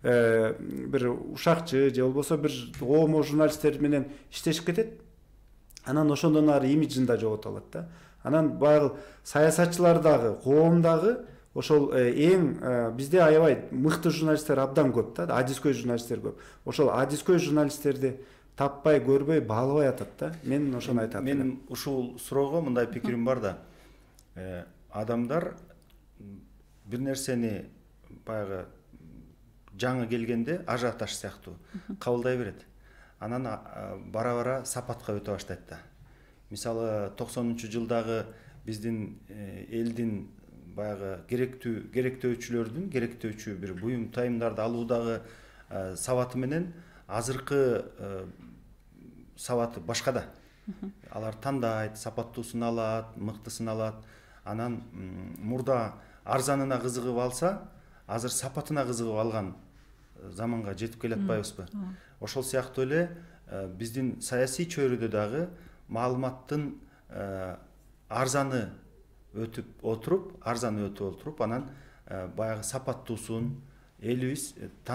Speaker 4: бир ушакчы же болбосо бир омо журналисттер менен иштешип кетет. Анан ошондон ары имиджин да жогото алат да. Анан баягы саясатчылар дагы, коом дагы ошол эң бизде аябай мыкты журналисттер абдан көп да, адискөй журналисттер көп. Ошол адискөй журналисттерди таппай, көрбөй, баалабай атат да. Мен ошону айтат элем.
Speaker 3: Мен ушул суроого мындай пикирим бар да. Адамдар бир нерсени баягы жаңы келгенде ажиотаж сыяктуу кабылдай берет. Анан бара-бара сапатка өтө баштайт да. Мисалы 90-жылдагы биздин элдин баягы керектөөчү бир буюм тайымдарды алуудагы сабаты менен азыркы сабаты башка да. Алар тандайт, сапаттуусун алат, мыктысын алат. Анан мурда арзанына кызыгып алса, азыр сапатына кызыгып алган заманга жетип келатпайбызбы? Ошол сыяктуу эле биздин саясий чөйрөдө дагы маалыматтын арзаны өтүп отуруп, анан баягы сапаттуусун элибиз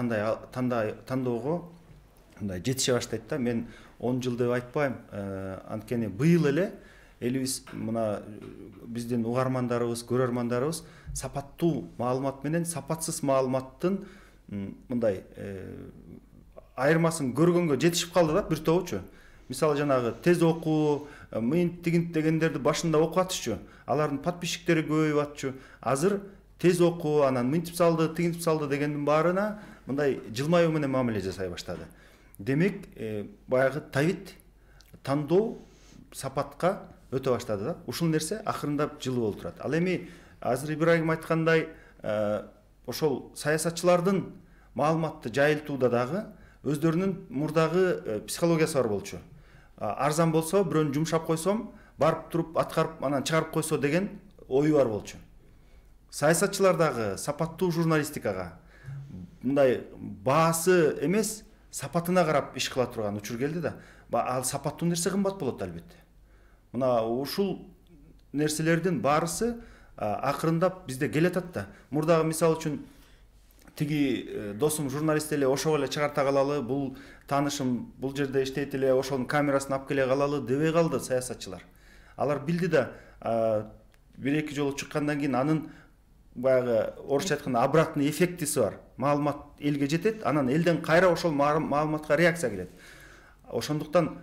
Speaker 3: тандоого мындай жетише баштайт да. Мен 10 жыл деп айтпайм, анткени быйыл эле элибиз мына биздин угармандарыбыз, көрөрмандарыбыз сапаттуу маалымат менен сапатсыз маалыматтын мындай айырмасын көргөнгө жетишип калды да бир тобучу. Мисалы жанагы тез окуу, мынт тигинт дегендерди башында окуп атышчу. Алардын подписчиктери көбөйүп атчу. Азыр тез окуу, анан мынтип салды, тигинтип салды дегендин баарына мындай жылмаюу менен мамиле жасай баштады. Демек, баягы табит тандоо сапатка өтө баштады да. Ушул нерсе акырындап жылуу болуп турат. Ал эми азыр Ибрагим айткандай, ошол саясатчылардын маалыматты жайылтууда дагы өздөрүнүн мурдагы психологиясы бар болчу. Арзан болсо, бирөөнү жумшап койсом, барып туруп аткарып, анан чыгарып койсо деген ою бар болчу. Саясатчылар дагы сапаттуу журналистикага мындай баасы эмес, сапатына карап иш кыла турган учур келди да. Ал сапаттуу нерсе кымбат болот албетте. Мына ушул нерселердин баарысы акырындап бизде келатат да. Мурдагы мисал үчүн тиги досум журналист эле ошого эле чыгарта калалы, бул таанышым бул жерде иштейт эле, ошонун камерасын алып келе калалы дебей калды саясатчылар. Алар билди да, бир эки жолу чыккандан кийин анын баягы орусча айтканда обратный эффектиси бар. Маалымат элге жетет, анан элден кайра ошол маалыматка реакция келет. Ошондуктан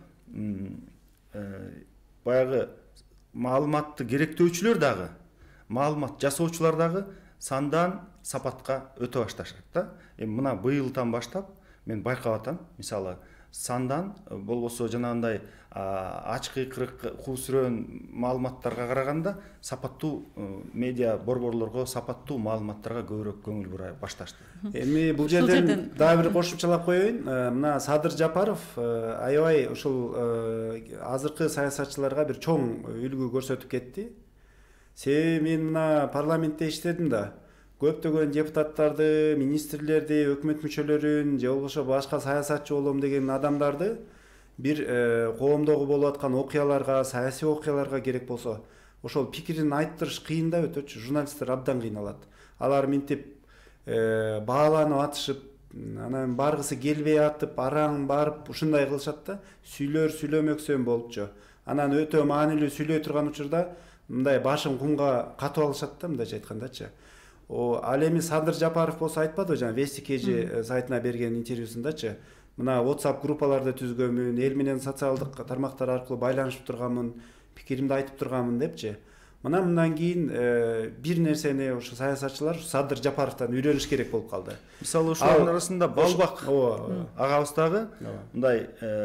Speaker 3: баягы маалыматты керектөөчүлөр дагы, маалымат жасоочулар дагы сандан сапатка өтө башташат да. Мына быйылдан баштап мен байкап атам, мисалы сандан болбосо жанагындай ачкы кырык куусүрөн маалыматтарга караганда сапаттуу медиа борборлорго, сапаттуу маалыматтарга көбүрөөк көңүл бура башташты.
Speaker 4: Эми бул жерден дагы бир кошумчалап коеюн. Мына Садыр Жапаров аябай ушул азыркы саясатчыларга бир чоң үлгү көрсөтүп кетти. Себеби мен мына парламентте иштедим да. Көптөгөн депутаттарды, министрлерди, өкмөт мүчөлөрүн, же болбосо башка саясатчы болом деген адамдарды бир коомдогу болуп аткан окуяларга, саясий окуяларга керек болсо, ошол пикирин айттырыш кыйын да өтөчү. Журналисттер абдан кыйналат. Алар минтип бааланып атышып, анан баргысы келбей атып, араң барып ушундай кылышат да. Сүйлөмөксөн болупчу. Анан өтө маанилүү сүйлөй турган учурда мындай башын кумга катып алышат да, мындайча айткандачы. Ал эми Садыр Жапаров болсо айтпады, жана Вести KG сайтына берген интервьюсундачы. Мына WhatsApp группаларды түзгөнмүн, эл менен социалдык тармактар аркылуу байланышып турганмын, пикиримди айтып турганмын депчи. Мына мындан кийин бир нерсени ошо саясатчылар Садыр Жапаровдон үйрөнүш керек болуп калды.
Speaker 3: Мисалы ошолордун арасында Балбак агабыз дагы мындай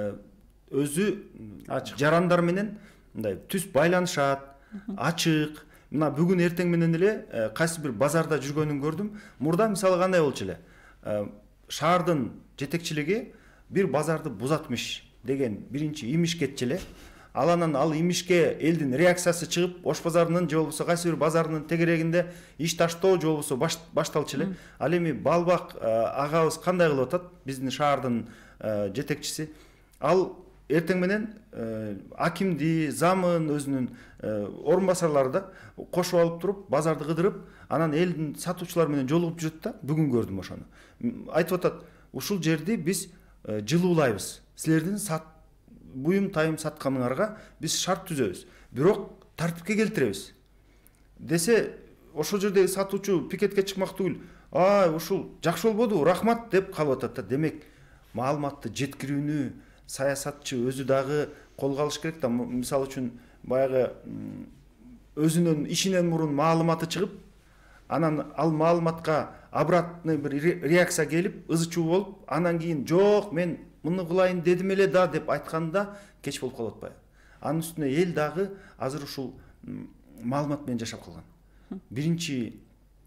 Speaker 3: өзү жарандар менен мындай түз байланышат, ачык. Мына бүгүн эртең менен эле кайсы бир базарда жүргөнүн көрдүм. Мурда мисалы кандай болчу эле? Шаардын жетекчилиги бир базарды бузатмыш деген биринчи имиш кетчү эле. Ал имишке элдин реакциясы чыгып, Ош базарынын же болбосо кайсы бир базарынын тегерегинде иш таштоо же болбосо башталчу эле. Ал эми Балбак агабыз кандай кылып атат? Биздин шаардын жетекчиси. Ал эртең менен акимди, замын, өзүнүн орун басарлары да кошуп алып туруп, базарды кыдырып, анан элдин сатуучулар менен жолугуп жүрөт да. Бүгүн көрдүм ошону. Айтып атат, ушул жерди биз жылуулайбыз. Силердин буюм тайым сатканыңарга биз шарт түзөбүз. Бирок тартипке келтиребиз. Десе, ошол жердеги сатуучу пикетке чыкмак түгүл. Ушул жакшы болбоду, рахмат деп калып атат да. Демек, маалыматты жеткирүүнү саясатчы өзү дагы колго алыш керек да. Мисалы үчүн баягы өзүнүн ишинен мурун маалыматы чыгып, анан ал маалыматка обратный бир реакция келип, ызы чуу болуп, анан кийин жок, мен муну кылайын дедим эле да деп айтканда кеч болуп калып атпайбы? Анын үстүнө эл дагы азыр ушул маалымат менен жашап калган. Биринчи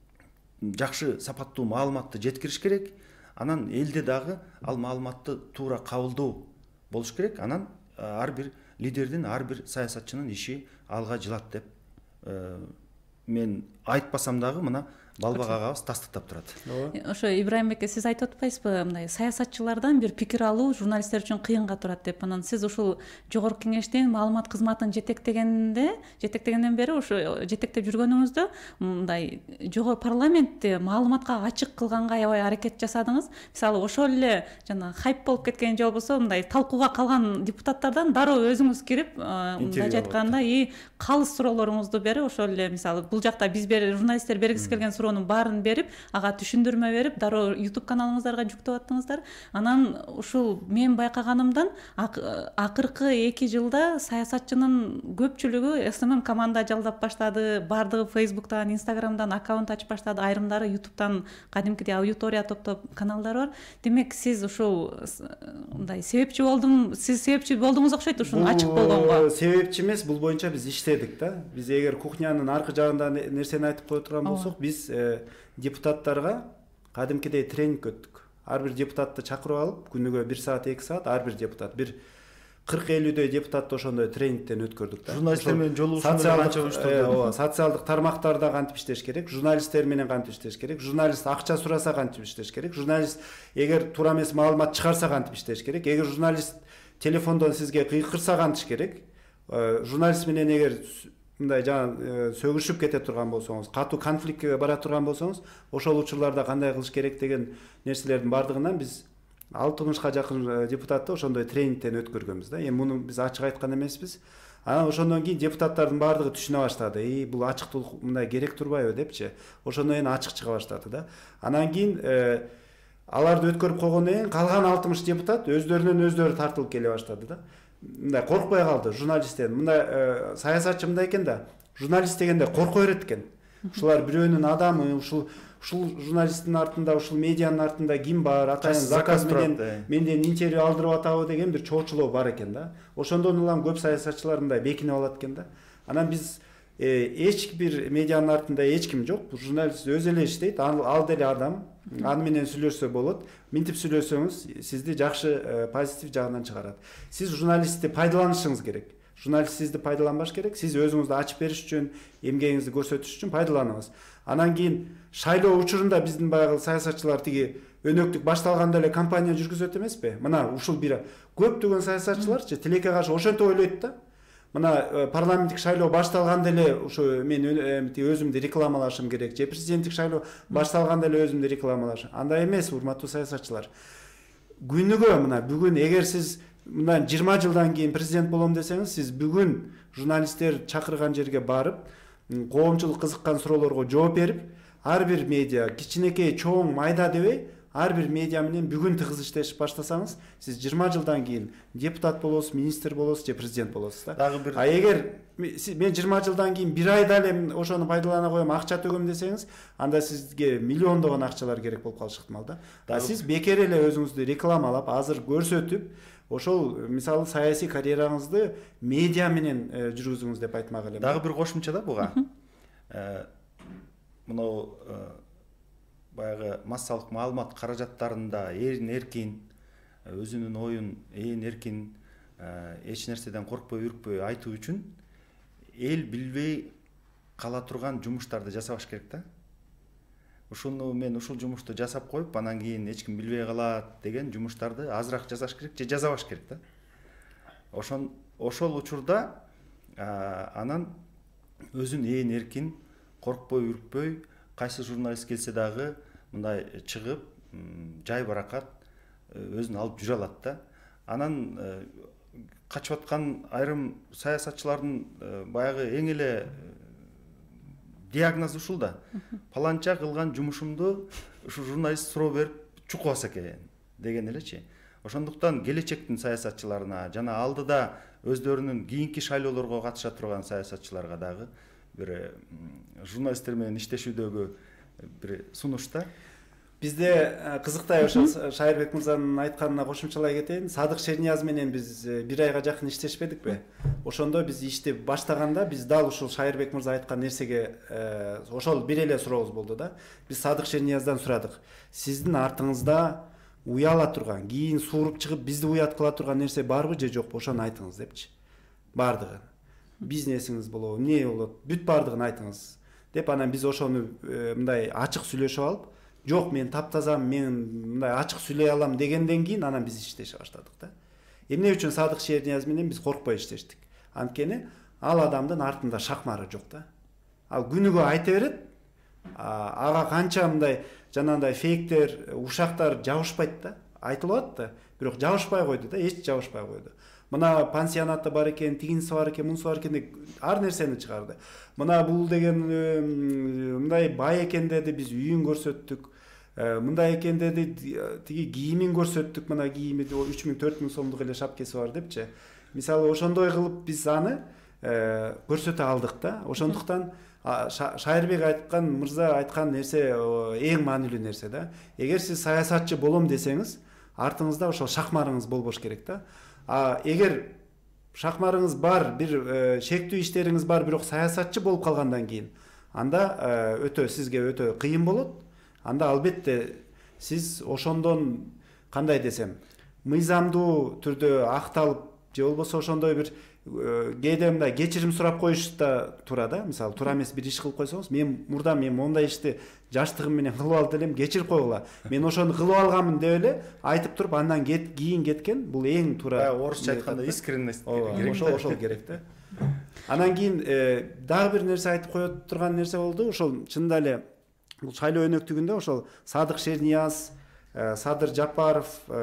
Speaker 3: жакшы сапаттуу маалыматты жеткириш керек, анан элде дагы ал маалыматты туура кабылдоо болуш керек. Анан ар бир лидердин, ар бир саясатчынын иши алга жылат деп мен айтпасам дагы мына Балбак агабыз тастыктап турат.
Speaker 2: Ошо Ибрайым беке, сиз айтып атпайсызбы, мындай саясатчылардан бир пикир алуу журналисттер үчүн кыйынга турат деп. Анан сиз ушул жогорку кеңештин маалымат кызматын жетектегенден бери ошо жетектеп жүргөнүңүздө мындай парламентти маалыматка ачык кылганга аябай аракет жасадыңыз. Мисалы ошол эле жана хайп болуп кеткен же болбосо мындай талкууга калган депутаттардан дароо өзүңүз кирип, мындайча айтканда, калыс суроолоруңузду берип, ошол эле мисалы бул жакта биз журналисттер бергиси келген суроо суроонун баарын берип, ага түшүндүрмө берип, дароо YouTube каналыңыздарга жүктөп аттыңыздар. Анан ушул мен байкаганымдан акыркы 2 жылда саясатчынын көпчүлүгү СММ команда жалдап баштады. Бардыгы Facebook'tan, Instagram'dan аккаунт ачып баштады. Айрымдары YouTube'дан кадимкидей аудитория топтоп каналдар бар. Демек сиз ушул мындай себепчи болдуңуз окшойт ушунун ачык болгонго.
Speaker 4: Себепчи эмес, бул боюнча биз иштедик да. Биз эгер кухнянын аркы жагында нерсени айтып кое турган болсок, биз депутаттарга кадимкидей тренинг өттүк. Ар бир депутатты чакырып алып, күнүгө 1 саат 2 саат ар бир депутат, бир 40-50 депутатты ошондой тренингден өткөрдүк да.
Speaker 3: Журналисттер менен жолугушуу,
Speaker 4: социалдык тармактарда кантип иштеш керек, журналисттер менен кантип иштеш керек, журналист акча сураса кантип иштеш керек, журналист эгер туура эмес маалымат чыгарса кантип иштеш керек, эгер журналист телефондон сизге кыйкырса кантип керек, журналист менен эгер мындай жана сөгүшүп кете турган болсоңуз, катуу конфликтке бара турган болсоңуз, ошол учурларда кандай кылыш керек деген нерселердин бардыгынан биз 60 жакын депутатты ошондой тренингден өткөргөнбүз да. Эми муну биз ачык айткан эмеспиз. Анан ошондон кийин депутаттардын бардыгы түшүнө баштады. Бул ачыктуулук мындай керек турбайбы депчи. Ошондон кийин ачык чыга баштады да. Анан кийин аларды өткөрүп койгондон кийин калган 60 депутат өздөрүнөн өздөрү тартылып келе баштады да. Мындай коркпой калды журналисттен. Мындай саясатчы мындай экен да. Журналист дегенде корко берет экен. Ушулар бирөөнүн адамы, ушул журналисттин артында, ушул медианын артында ким бар, атайын заказ менен менден интервью алдырып атабы деген бир чоочулоо бар экен да. Ошондон улам көп саясатчылар мындай бекинип алат экен да. Анан биз эч бир медианын артында эч ким жок. Журналист өзү эле иштейт, ал деле адам. Аны менен сүйлөшсө болот. Минтип сүйлөсөңүз сизди жакшы позитив жагынан чыгарат. Сиз журналистти пайдаланышыңыз керек. Журналист сизди пайдаланбаш керек. Сиз өзүңүздү ачып бериш үчүн, эмгегиңизди көрсөтүш үчүн пайдаланыңыз. Анан кийин шайлоо учурунда биздин баягы саясатчылар тиги өнөктүк башталганда эле кампания жүргүзөт эмеспи? Мына ушул бир көптөгөн саясатчыларчы тилекке каршы ошентип ойлойт да. Мына парламенттик шайлоо башталганда эле ушу мен өзүмдү рекламалашым керек, же президенттик шайлоо башталганда эле өзүмдү рекламалашым. Андай эмес, урматтуу саясатчылар. Күнүгө мына бүгүн эгер сиз мындан 20 жылдан кийин президент болом десеңиз, сиз бүгүн журналисттер чакырган жерге барып, коомчулук кызыккан суроолорго жооп берип, ар бир медиа кичинекей, чоң, майда дебей, ар бир медиа менен бүгүн тыгыз иштеш баштасаңыз, сиз 20 жылдан кийин депутат болосуз, министр болосуз же президент болосуз да. А эгер мен 20 жылдан кийин бир айда эле ошону пайдалана коем, акча төгөм десеңиз, анда сизге миллиондогон акчалар керек болуп калышы ыктымал да. Сиз бекер эле өзүңүздү рекламалап, азыр көрсөтүп, ошол мисалы саясий карьераңызды медиа менен жүргүзүңүз деп айтмак элем.
Speaker 3: Дагы бир кошумча да буга. Мынау баягы массалык маалымат каражаттарында эркин, өзүнүн оюн эркин, эч нерседен коркпой, үркпөй айтуу үчүн эл билбей кала турган жумуштарды жасабаш керек да. Мен ушул жумушту жасап коюп, анан кийин эч ким билбей калат деген жумуштарды азыраак жасаш керек же жазабаш керек да. Ошол учурда анан өзүн эркин, коркпой, үркпөй, кайсы журналист келсе дагы мындай чыгып, жай баракат өзүн алып жүрө алат да. Анан качып аткан айрым саясатчылардын баягы эң эле диагноз ушул да. Паланча кылган жумушумду ушу журналист суроо берип чукубаса экен деген элечи. Ошондуктан келечектин саясатчыларына жана алдыда өздөрүнүн кийинки шайлоолорго катыша турган саясатчыларга дагы бир журналисттер менен иштешүүдөгү бир сунуш да.
Speaker 4: Бизде кызыктай ошол Шайырбек мырзанын айтканына кошумчалай кетейин. Садык Шернияз менен биз бир айга жакын иштешпедикпи? Ошондо биз ишти баштаганда биз дал ушул Шайырбек мырза айткан нерсеге ошол бир эле сурообуз болду да. Биз Садык Шернияздан сурадык. Сиздин артыңызда уяла турган, кийин сууруп чыгып бизди уят кыла турган нерсе барбы же жокпу? Ошону айтыңыз депчи. Бардыгын. Бизнесиңиз болобу, эмне болот? Бүт бардыгын айтыңыз деп анан биз ошону мындай ачык сүйлөшүп алып, жок мен таптазам, мен мындай ачык сүйлөй алам дегенден кийин анан биз иштеше баштадык да. Эмне үчүн Садык Шернияз менен биз коркпой иштештик? Анткени ал адамдын артында шакмары жок да. Ал күнүгө айта берет. Ага канча мындай жанагындай фейктер, ушактар жабышпайт да. айтылып атат да, бирок жабышпай койду да, эч жабышпай койду. Мына пансионатта бар экен, тигинси бар экен, мунусу бар экен деп ар нерсени чыгарды. Мына бул деген мындай бай экен деди, биз үйүн көрсөттүк. Мындай экен деди, тиги кийимин көрсөттүк, мына кийими 3000-4000 сомдук эле шапкеси бар депчи. Мисалы ошондой кылып биз аны көрсөтө алдык да. Ошондуктан Шайырбек айткан, мырза айткан нерсе эң маанилүү нерсе да. Эгер сиз саясатчы болом десеңиз, артыңызда ошол шакмарыңыз болбош керек да. Эгер шакмарыңыз бар, бир шектүү иштериңиз бар, бирок саясатчы болуп калгандан кийин, анда өтө сизге өтө кыйын болот. Анда албетте сиз ошондон кандай десем, мыйзамдуу түрдө акталып, же болбосо ошондой бир кээде мындай кечирим сурап коюш да тура да. Мисалы туура эмес бир иш кылып койсоңуз, мен моундай ишти жаштыгым менен кылып алып элем, кечирип койгула. Мен ошону кылып алганмын деп эле айтып туруп, андан кийин кеткен бул эң туура.
Speaker 3: Орусча айтканда искренность
Speaker 4: керек. Ошол керек да. Анан кийин дагы бир нерсе айтып кое турган нерсе болду. Ошол чынында эле бул шайлоо өнөктүгүндө ошол Садык Шернияз, Садыр Жапаров,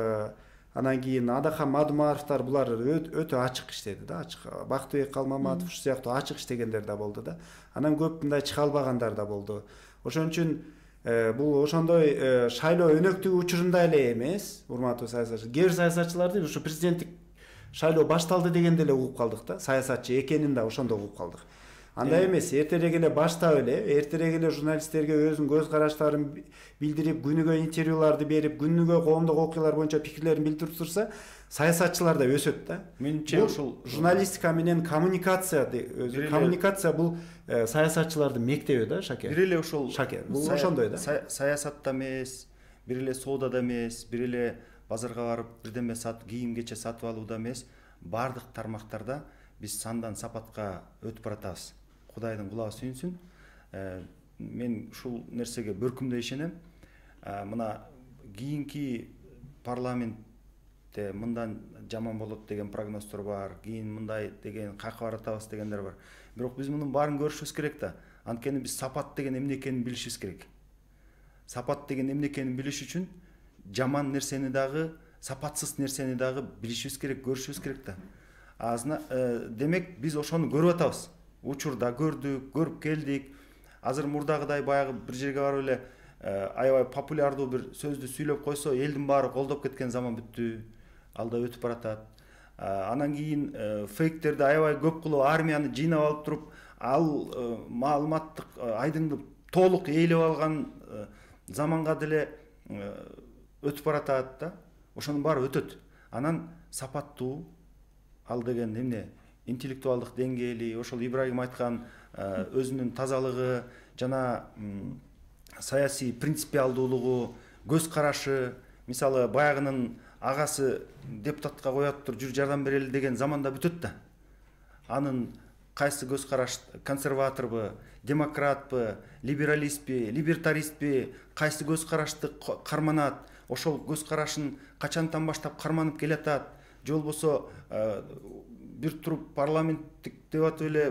Speaker 4: анан кийин Адахан Мадумаровдор булар өтө ачык иштеди да, ачык. Бактыбек Калмаматов сыяктуу ачык иштегендер да болду да. Анан көп мындай чыга албагандар да болду. Ошон үчүн бул ошондой шайлоо өнөктүгү учурунда эле эмес, урматтуу саясатчы. Кээ бир саясатчыларды ушу президенттик шайлоо башталды дегенде эле угуп калдык да, саясатчы экенин да ошондо угуп калдык. Андай эмес, эртерээк эле баштап эле, эртерээк эле журналисттерге өзүнүн көз караштарын билдирип, күнүгө интервьюларды берип, күнүгө коомдук окуялар боюнча пикирлерин билдирип турса, саясатчылар да өсөт да.
Speaker 3: Менимче ушул
Speaker 4: журналистика менен коммуникация, коммуникация бул саясатчылардын мектеби да, Шаке.
Speaker 3: Бир эле ушул
Speaker 4: Шаке, бул ошондой да.
Speaker 3: Саясатта эмес, бир эле соодада эмес, бир эле базарга барып бирдеме кийим кече сатып алууда эмес, бардык тармактарда биз сандан сапатка өтүп баратабыз. Кудайдын кулагы сүйүнсүн. Мен ушул нерсеге бөркүмдөй ишенем. Мына кийинки парламентте мындан жаман болот деген прогноздор бар, кийин мындай деген какы баратабыз дегендер бар. Бирок биз мунун баарын көрүшүбүз керек да. Анткени биз сапат деген эмне экенин билишибиз керек. Сапат деген эмне экенин билиш үчүн жаман нерсени дагы, сапатсыз нерсени дагы билишибиз керек, көрүшүбүз керек да. Демек биз ошону көрүп атабыз. Учурда көрдүк, көрүп келдик. Азыр мурдагыдай баягы бир жерге барып эле аябай популярдуу бир сөздү сүйлөп койсо, элдин баары колдоп кеткен заман бүттү. Ал да өтүп баратат. Анан кийин фейктерди аябай көп кылып армияны жыйнап алып туруп, ал маалыматтык айдыңды толук ээлеп алган заманга деле өтүп баратат да. Ошонун баары өтөт. Анан сапаттуу, ал деген эмне? Интеллектуалдык деңгээли, ошол Ибрагим айткан өзүнүн тазалыгы жана саясий принципиалдуулугу, көз карашы, мисалы баягынын агасы депутатка коет тур, жүр жардам берели деген заманда бүтөт да. Анын кайсы көз караш, консерваторбу, демократпы, либералистпи, либертаристпи, кайсы көз карашты карманат, ошол көз карашын качантан баштап карманып келатат, же болбосо бир туруп парламенттик деп атып эле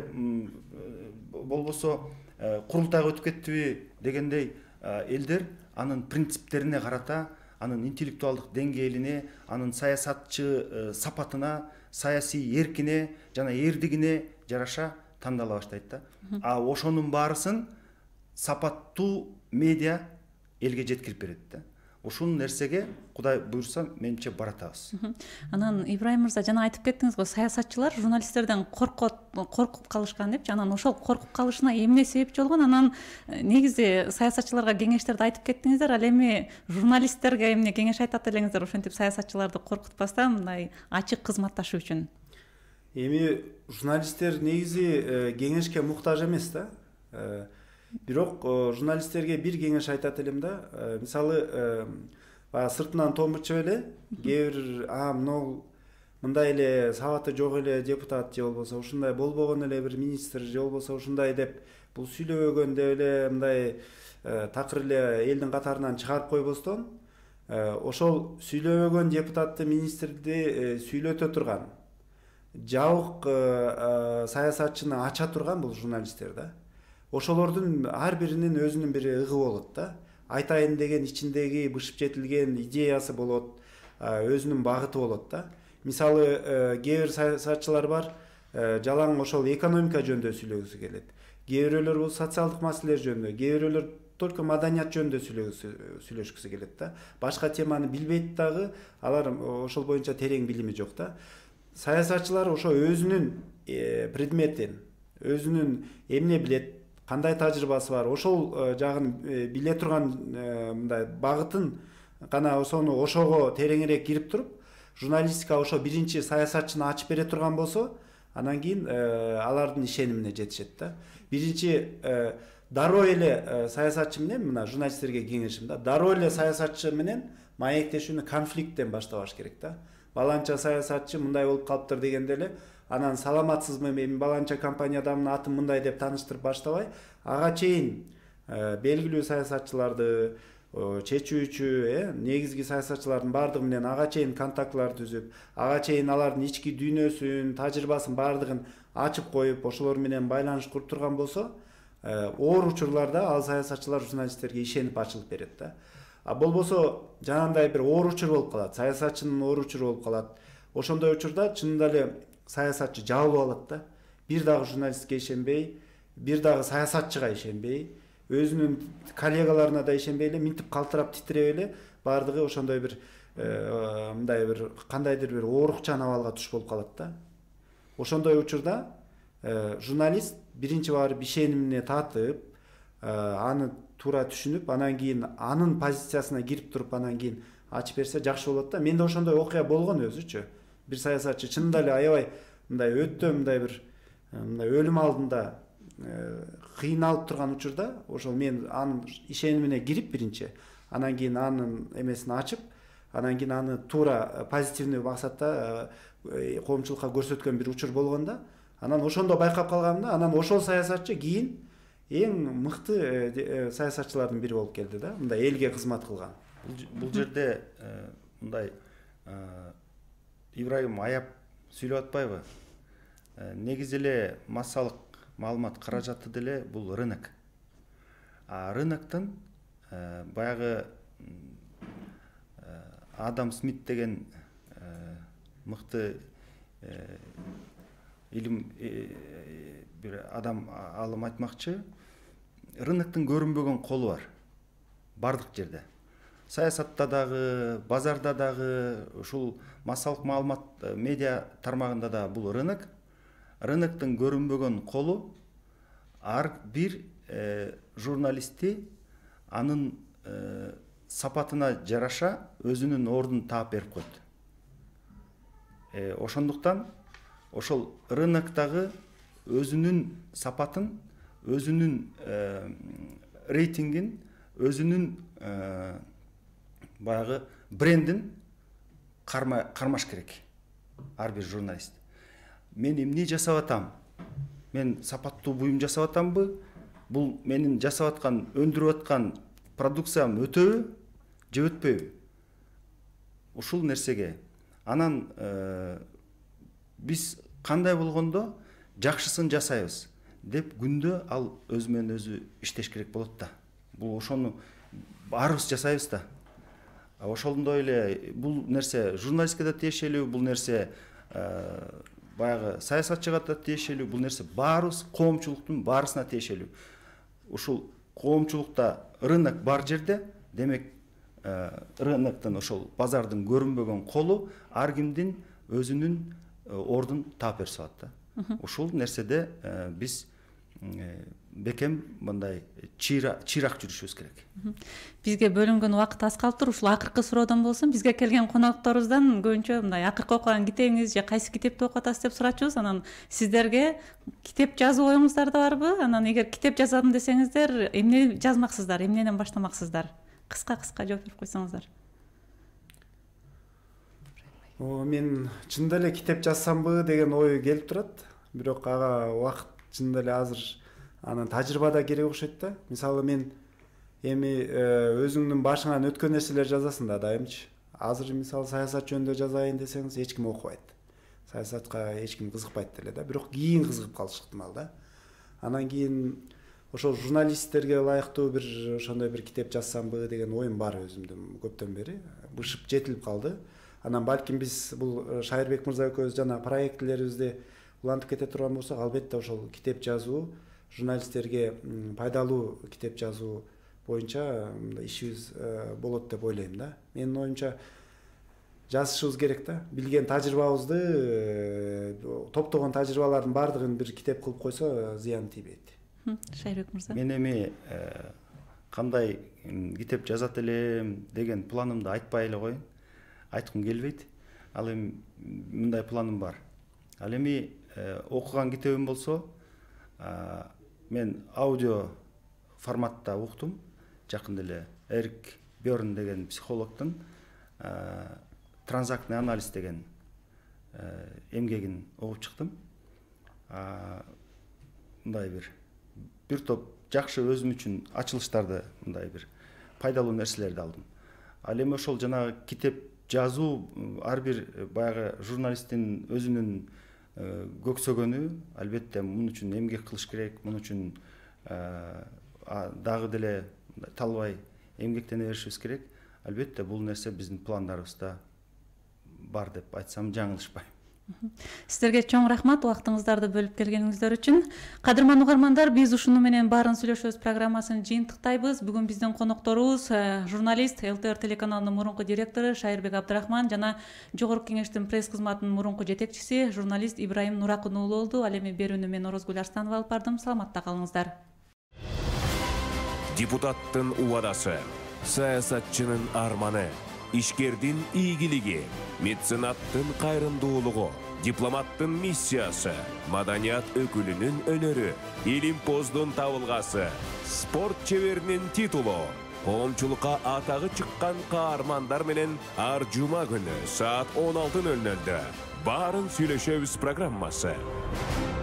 Speaker 3: болбосо курултайга өтүп кеттиби дегендей элдер анын принциптерине карата, анын интеллектуалдык деңгээлине, анын саясатчы сапатына, саясий эркине жана эрдигине жараша тандала баштайт да. Ошонун баарысын сапаттуу медиа элге жеткирип берет да. Ушул нерсеге Кудай буйрса менимче баратабыз.
Speaker 2: Анан Ибрайым мырза жана айтып кеттиңиз го, саясатчылар журналисттерден коркуп калышкан депчи. Анан ошол коркуп калышына эмне себепчи болгон? Анан негизи саясатчыларга кеңештерди айтып кеттиңиздер. Ал эми журналисттерге эмне кеңеш айтат элеңиздер, ошентип саясатчыларды коркутпастан мындай ачык кызматташы үчүн?
Speaker 4: Эми журналисттер негизи кеңешке муктаж эмес да. Бирок журналисттерге бир кеңеш айтат элем да. Мисалы сыртынан томурчуп эле кээ бир мындай эле сабаты жок эле депутат же болбосо ушундай болбогон эле бир министр же болбосо ушундай деп бул сүйлөбөгөн деп эле мындай такыр эле элдин катарынан чыгарып койбостон, ошол сүйлөбөгөн депутатты, министрди сүйлөтө турган, жабык саясатчыны ача турган бул журналисттер да. Ошолордун ар биринин өзүнүн бир ыгы болот да. Айтайын деген ичиндеги бышып жетилген идеясы болот. өзүнүн багыты болот да. Мисалы кээ бир саясатчылар бар, жалаң ошол экономика жөнүндө сүйлөгүсү келет. Кээ бирөөлөр бул социалдык маселелер жөнүндө, кээ бирөөлөр только маданият жөнүндө сүйлөшкүсү келет да. Башка теманы билбейт дагы, алар ошол боюнча терең билими жок да. Саясатчылар ошо өзүнүн предметин, өзүнүн эмне билет, кандай тажрыйбасы бар, ошол жагын биле турган мындай багытын гана ошого тереңирээк кирип туруп, журналистика ошо биринчи саясатчыны ачып бере турган болсо, анан кийин алардын ишенимине жетишет да. Биринчи дароо эле саясатчы менен, мына журналисттерге кеңешим да, дароо эле саясатчы менен маектешүүнү конфликттен баштабаш керек да. Баланча саясатчы мындай болуп калыптыр дегенде эле, анан саламатсызбы, мен баланча компаниядамын, атым мындай деп тааныштырып баштабай, ага чейин белгилүү саясатчыларды, чечүүчү, негизги саясатчылардын баардыгы менен ага чейин контактлар түзүп, ага чейин алардын ички дүйнөсүн, тажрыйбасын баардыгын ачып коюп, ошолор менен байланыш куруп турган болсо, оор учурларда ал саясатчылар журналисттерге ишенип ачылып берет да. А болбосо жанагындай бир оор учур болуп калат, саясатчынын оор учуру болуп калат. Ошондой учурда чынында эле саясатчы жабылып алат да. Бир дагы журналистке ишенбей, бир дагы саясатчыга ишенбей, өзүнүн коллегаларына да ишенбей эле, минтип калтырап титиреп эле, баардыгы ошондой бир мындай бир кандайдыр бир оорукчан абалга туш болуп калат да. Ошондой учурда журналист биринчи барып ишенимине татып, аны туура түшүнүп, анан кийин анын позициясына кирип туруп, анан кийин ачып берсе жакшы болот да. Менде ошондой окуя болгон өзүчү. Бир саясатчы чынында эле аябай мындай өтө мындай бир өлүм алдында кыйналып турган учурда, ошол мен анын ишенимине кирип биринчи, анан кийин анын эмесин ачып, анан кийин аны туура позитивный максатта коомчулукка көрсөткөн бир учур болгондо, анан ошондо байкап калганымда, анан ошол саясатчы кийин эң мыкты саясатчылардын бири болуп келди да, мындай элге кызмат кылган.
Speaker 3: Бул жерде мындай Ибрайым аяп сүйлөп атпайбы? Негизи эле массалык маалымат каражаты деле бул рынок. А рыноктун баягы Адам Смит деген мыкты илим бир адам алым айтмакчы, рыноктун көрүнбөгөн колу бар бардык жерде. Саясатта дагы, базарда дагы, ушул массалык маалымат медиа тармагында да бул рынок. Рыноктун көрүнбөгөн колу ар бир журналистти анын сапатына жараша өзүнүн ордун таап берип койт. Ошондуктан ошол рыноктогу өзүнүн сапатын, өзүнүн рейтингин, өзүнүн баягы брендин кармаш керек ар бир журналист. Мен эмне жасап атам? Мен сапаттуу буюм жасап атамбы? Бул менин жасап аткан, өндүрүп аткан продукциям өтөбү же өтпөйбү? Ушул нерсеге анан биз кандай болгондо жакшысын жасайбыз деп күндө ал өзү менен өзү иштеш керек болот да. Бул ошону баарыбыз жасайбыз да. Ошондой эле бул нерсе журналистикада тиешелүү, бул нерсе баягы саясатчыга да тиешелүү, бул нерсе баарыбыз коомчулуктун баарысына тиешелүү. Ушул коомчулукта рынок бар жерде, демек рыноктун ошол базардын көрүнбөгөн колу ар кимдин өзүнүн ордун таап берип салат да. Ушул нерседе биз бекем мындай чыйрак жүрүшүбүз керек.
Speaker 2: Бизге бөлүнгөн убакыт аз калыптыр. Ушул акыркы суроодон болсун, бизге келген конокторубуздан көбүнчө мындай акыркы окуган китебиңиз же кайсы китепти окуп атасыз деп сурачубуз. Анан сиздерге китеп жазуу оюңуздар да барбы? Анан эгер китеп жазам десеңиздер, эмне жазмаксыздар, эмнеден баштамаксыздар? Кыска жооп берип койсоңуздар.
Speaker 4: Мен чынында эле китеп жазсамбы деген ой келип турат. Бирок ага убакыт чынында эле азыр анын тажрыйба да керек окшойт да. Мисалы мен эми өзүңдүн башыңан өткөн нерселер жазасың да дайымчы. Азыр мисалы саясат жөнүндө жазайын десеңиз эч ким окубайт. Саясатка эч ким кызыкпайт деле да. Бирок кийин кызыгып калышы ыктымал да. Анан кийин ошол журналисттерге ылайыктуу бир ошондой бир китеп жазсамбы деген оюм бар өзүмдүн көптөн бери. Бышып жетилип калды. Анан балким биз бул Шайырбек мырза экөөбүз жана проектилерибизди улантып кете турган болсок, албетте ошол китеп жазуу, журналисттерге пайдалуу китеп жазуу боюнча ишибиз болот деп ойлойм да. Менин оюмча жазышыбыз керек да. Билген тажрыйбабызды, топтогон тажрыйбалардын баардыгын бир китеп кылып койсо зыян тийбейт.
Speaker 2: Шайырбек мырза.
Speaker 3: Мен эми кандай китеп жазат элем деген планымды айтпай эле коеюн. Айткым келбейт. Ал эми мындай планым бар. Ал эми окуган китебим болсо, мен аудио форматта уктум. Жакында эле Эрик Бёрн деген психологдун транзактный анализ деген эмгегин окуп чыктым. Мындай бир топ жакшы өзүм үчүн ачылыштарды, мындай бир пайдалуу нерселерди алдым. Ал эми ошол жанагы китеп жазуу ар бир баягы журналисттин өзүнүн көксөгөнү, албетте мун үчүн эмгек кылыш керек, мун үчүн дагы деле талбай эмгектене беришибиз керек. Албетте бул нерсе биздин пландарыбызда бар деп айтсам жаңылышпайм.
Speaker 2: Сіздерге чоң рахмат убактыңыздарды бөлүп келгениңиздер үчүн. Кадырман угармандар, биз ушуну менен баарын сүйлөшөбүз программасын жыйынтыктайбыз. Бүгүн биздин конокторубуз журналист, ЛТР телеканалынын мурунку директору Шайырбек Абдрахман жана Жогорку Кеңештин пресс кызматынын мурунку жетекчиси журналист Ибраим Нуракун уулу болду. Ал эми берүүнү мен Орозгүл Арстанова алып бардым. Саламатта калыңыздар.
Speaker 1: Депутаттын убадасы, саясатчынын арманы, ишкердин ийгилиги, меценаттын кайрымдуулугу, дипломаттын миссиясы, маданият өкүлүнүн өнөрү, илимпоздун табылгасы, спорт чеберинин титулу, коомчулукка атагы чыккан каармандар менен ар жума күнү саат 16:00 баарын сүйлөшөбүз программасы.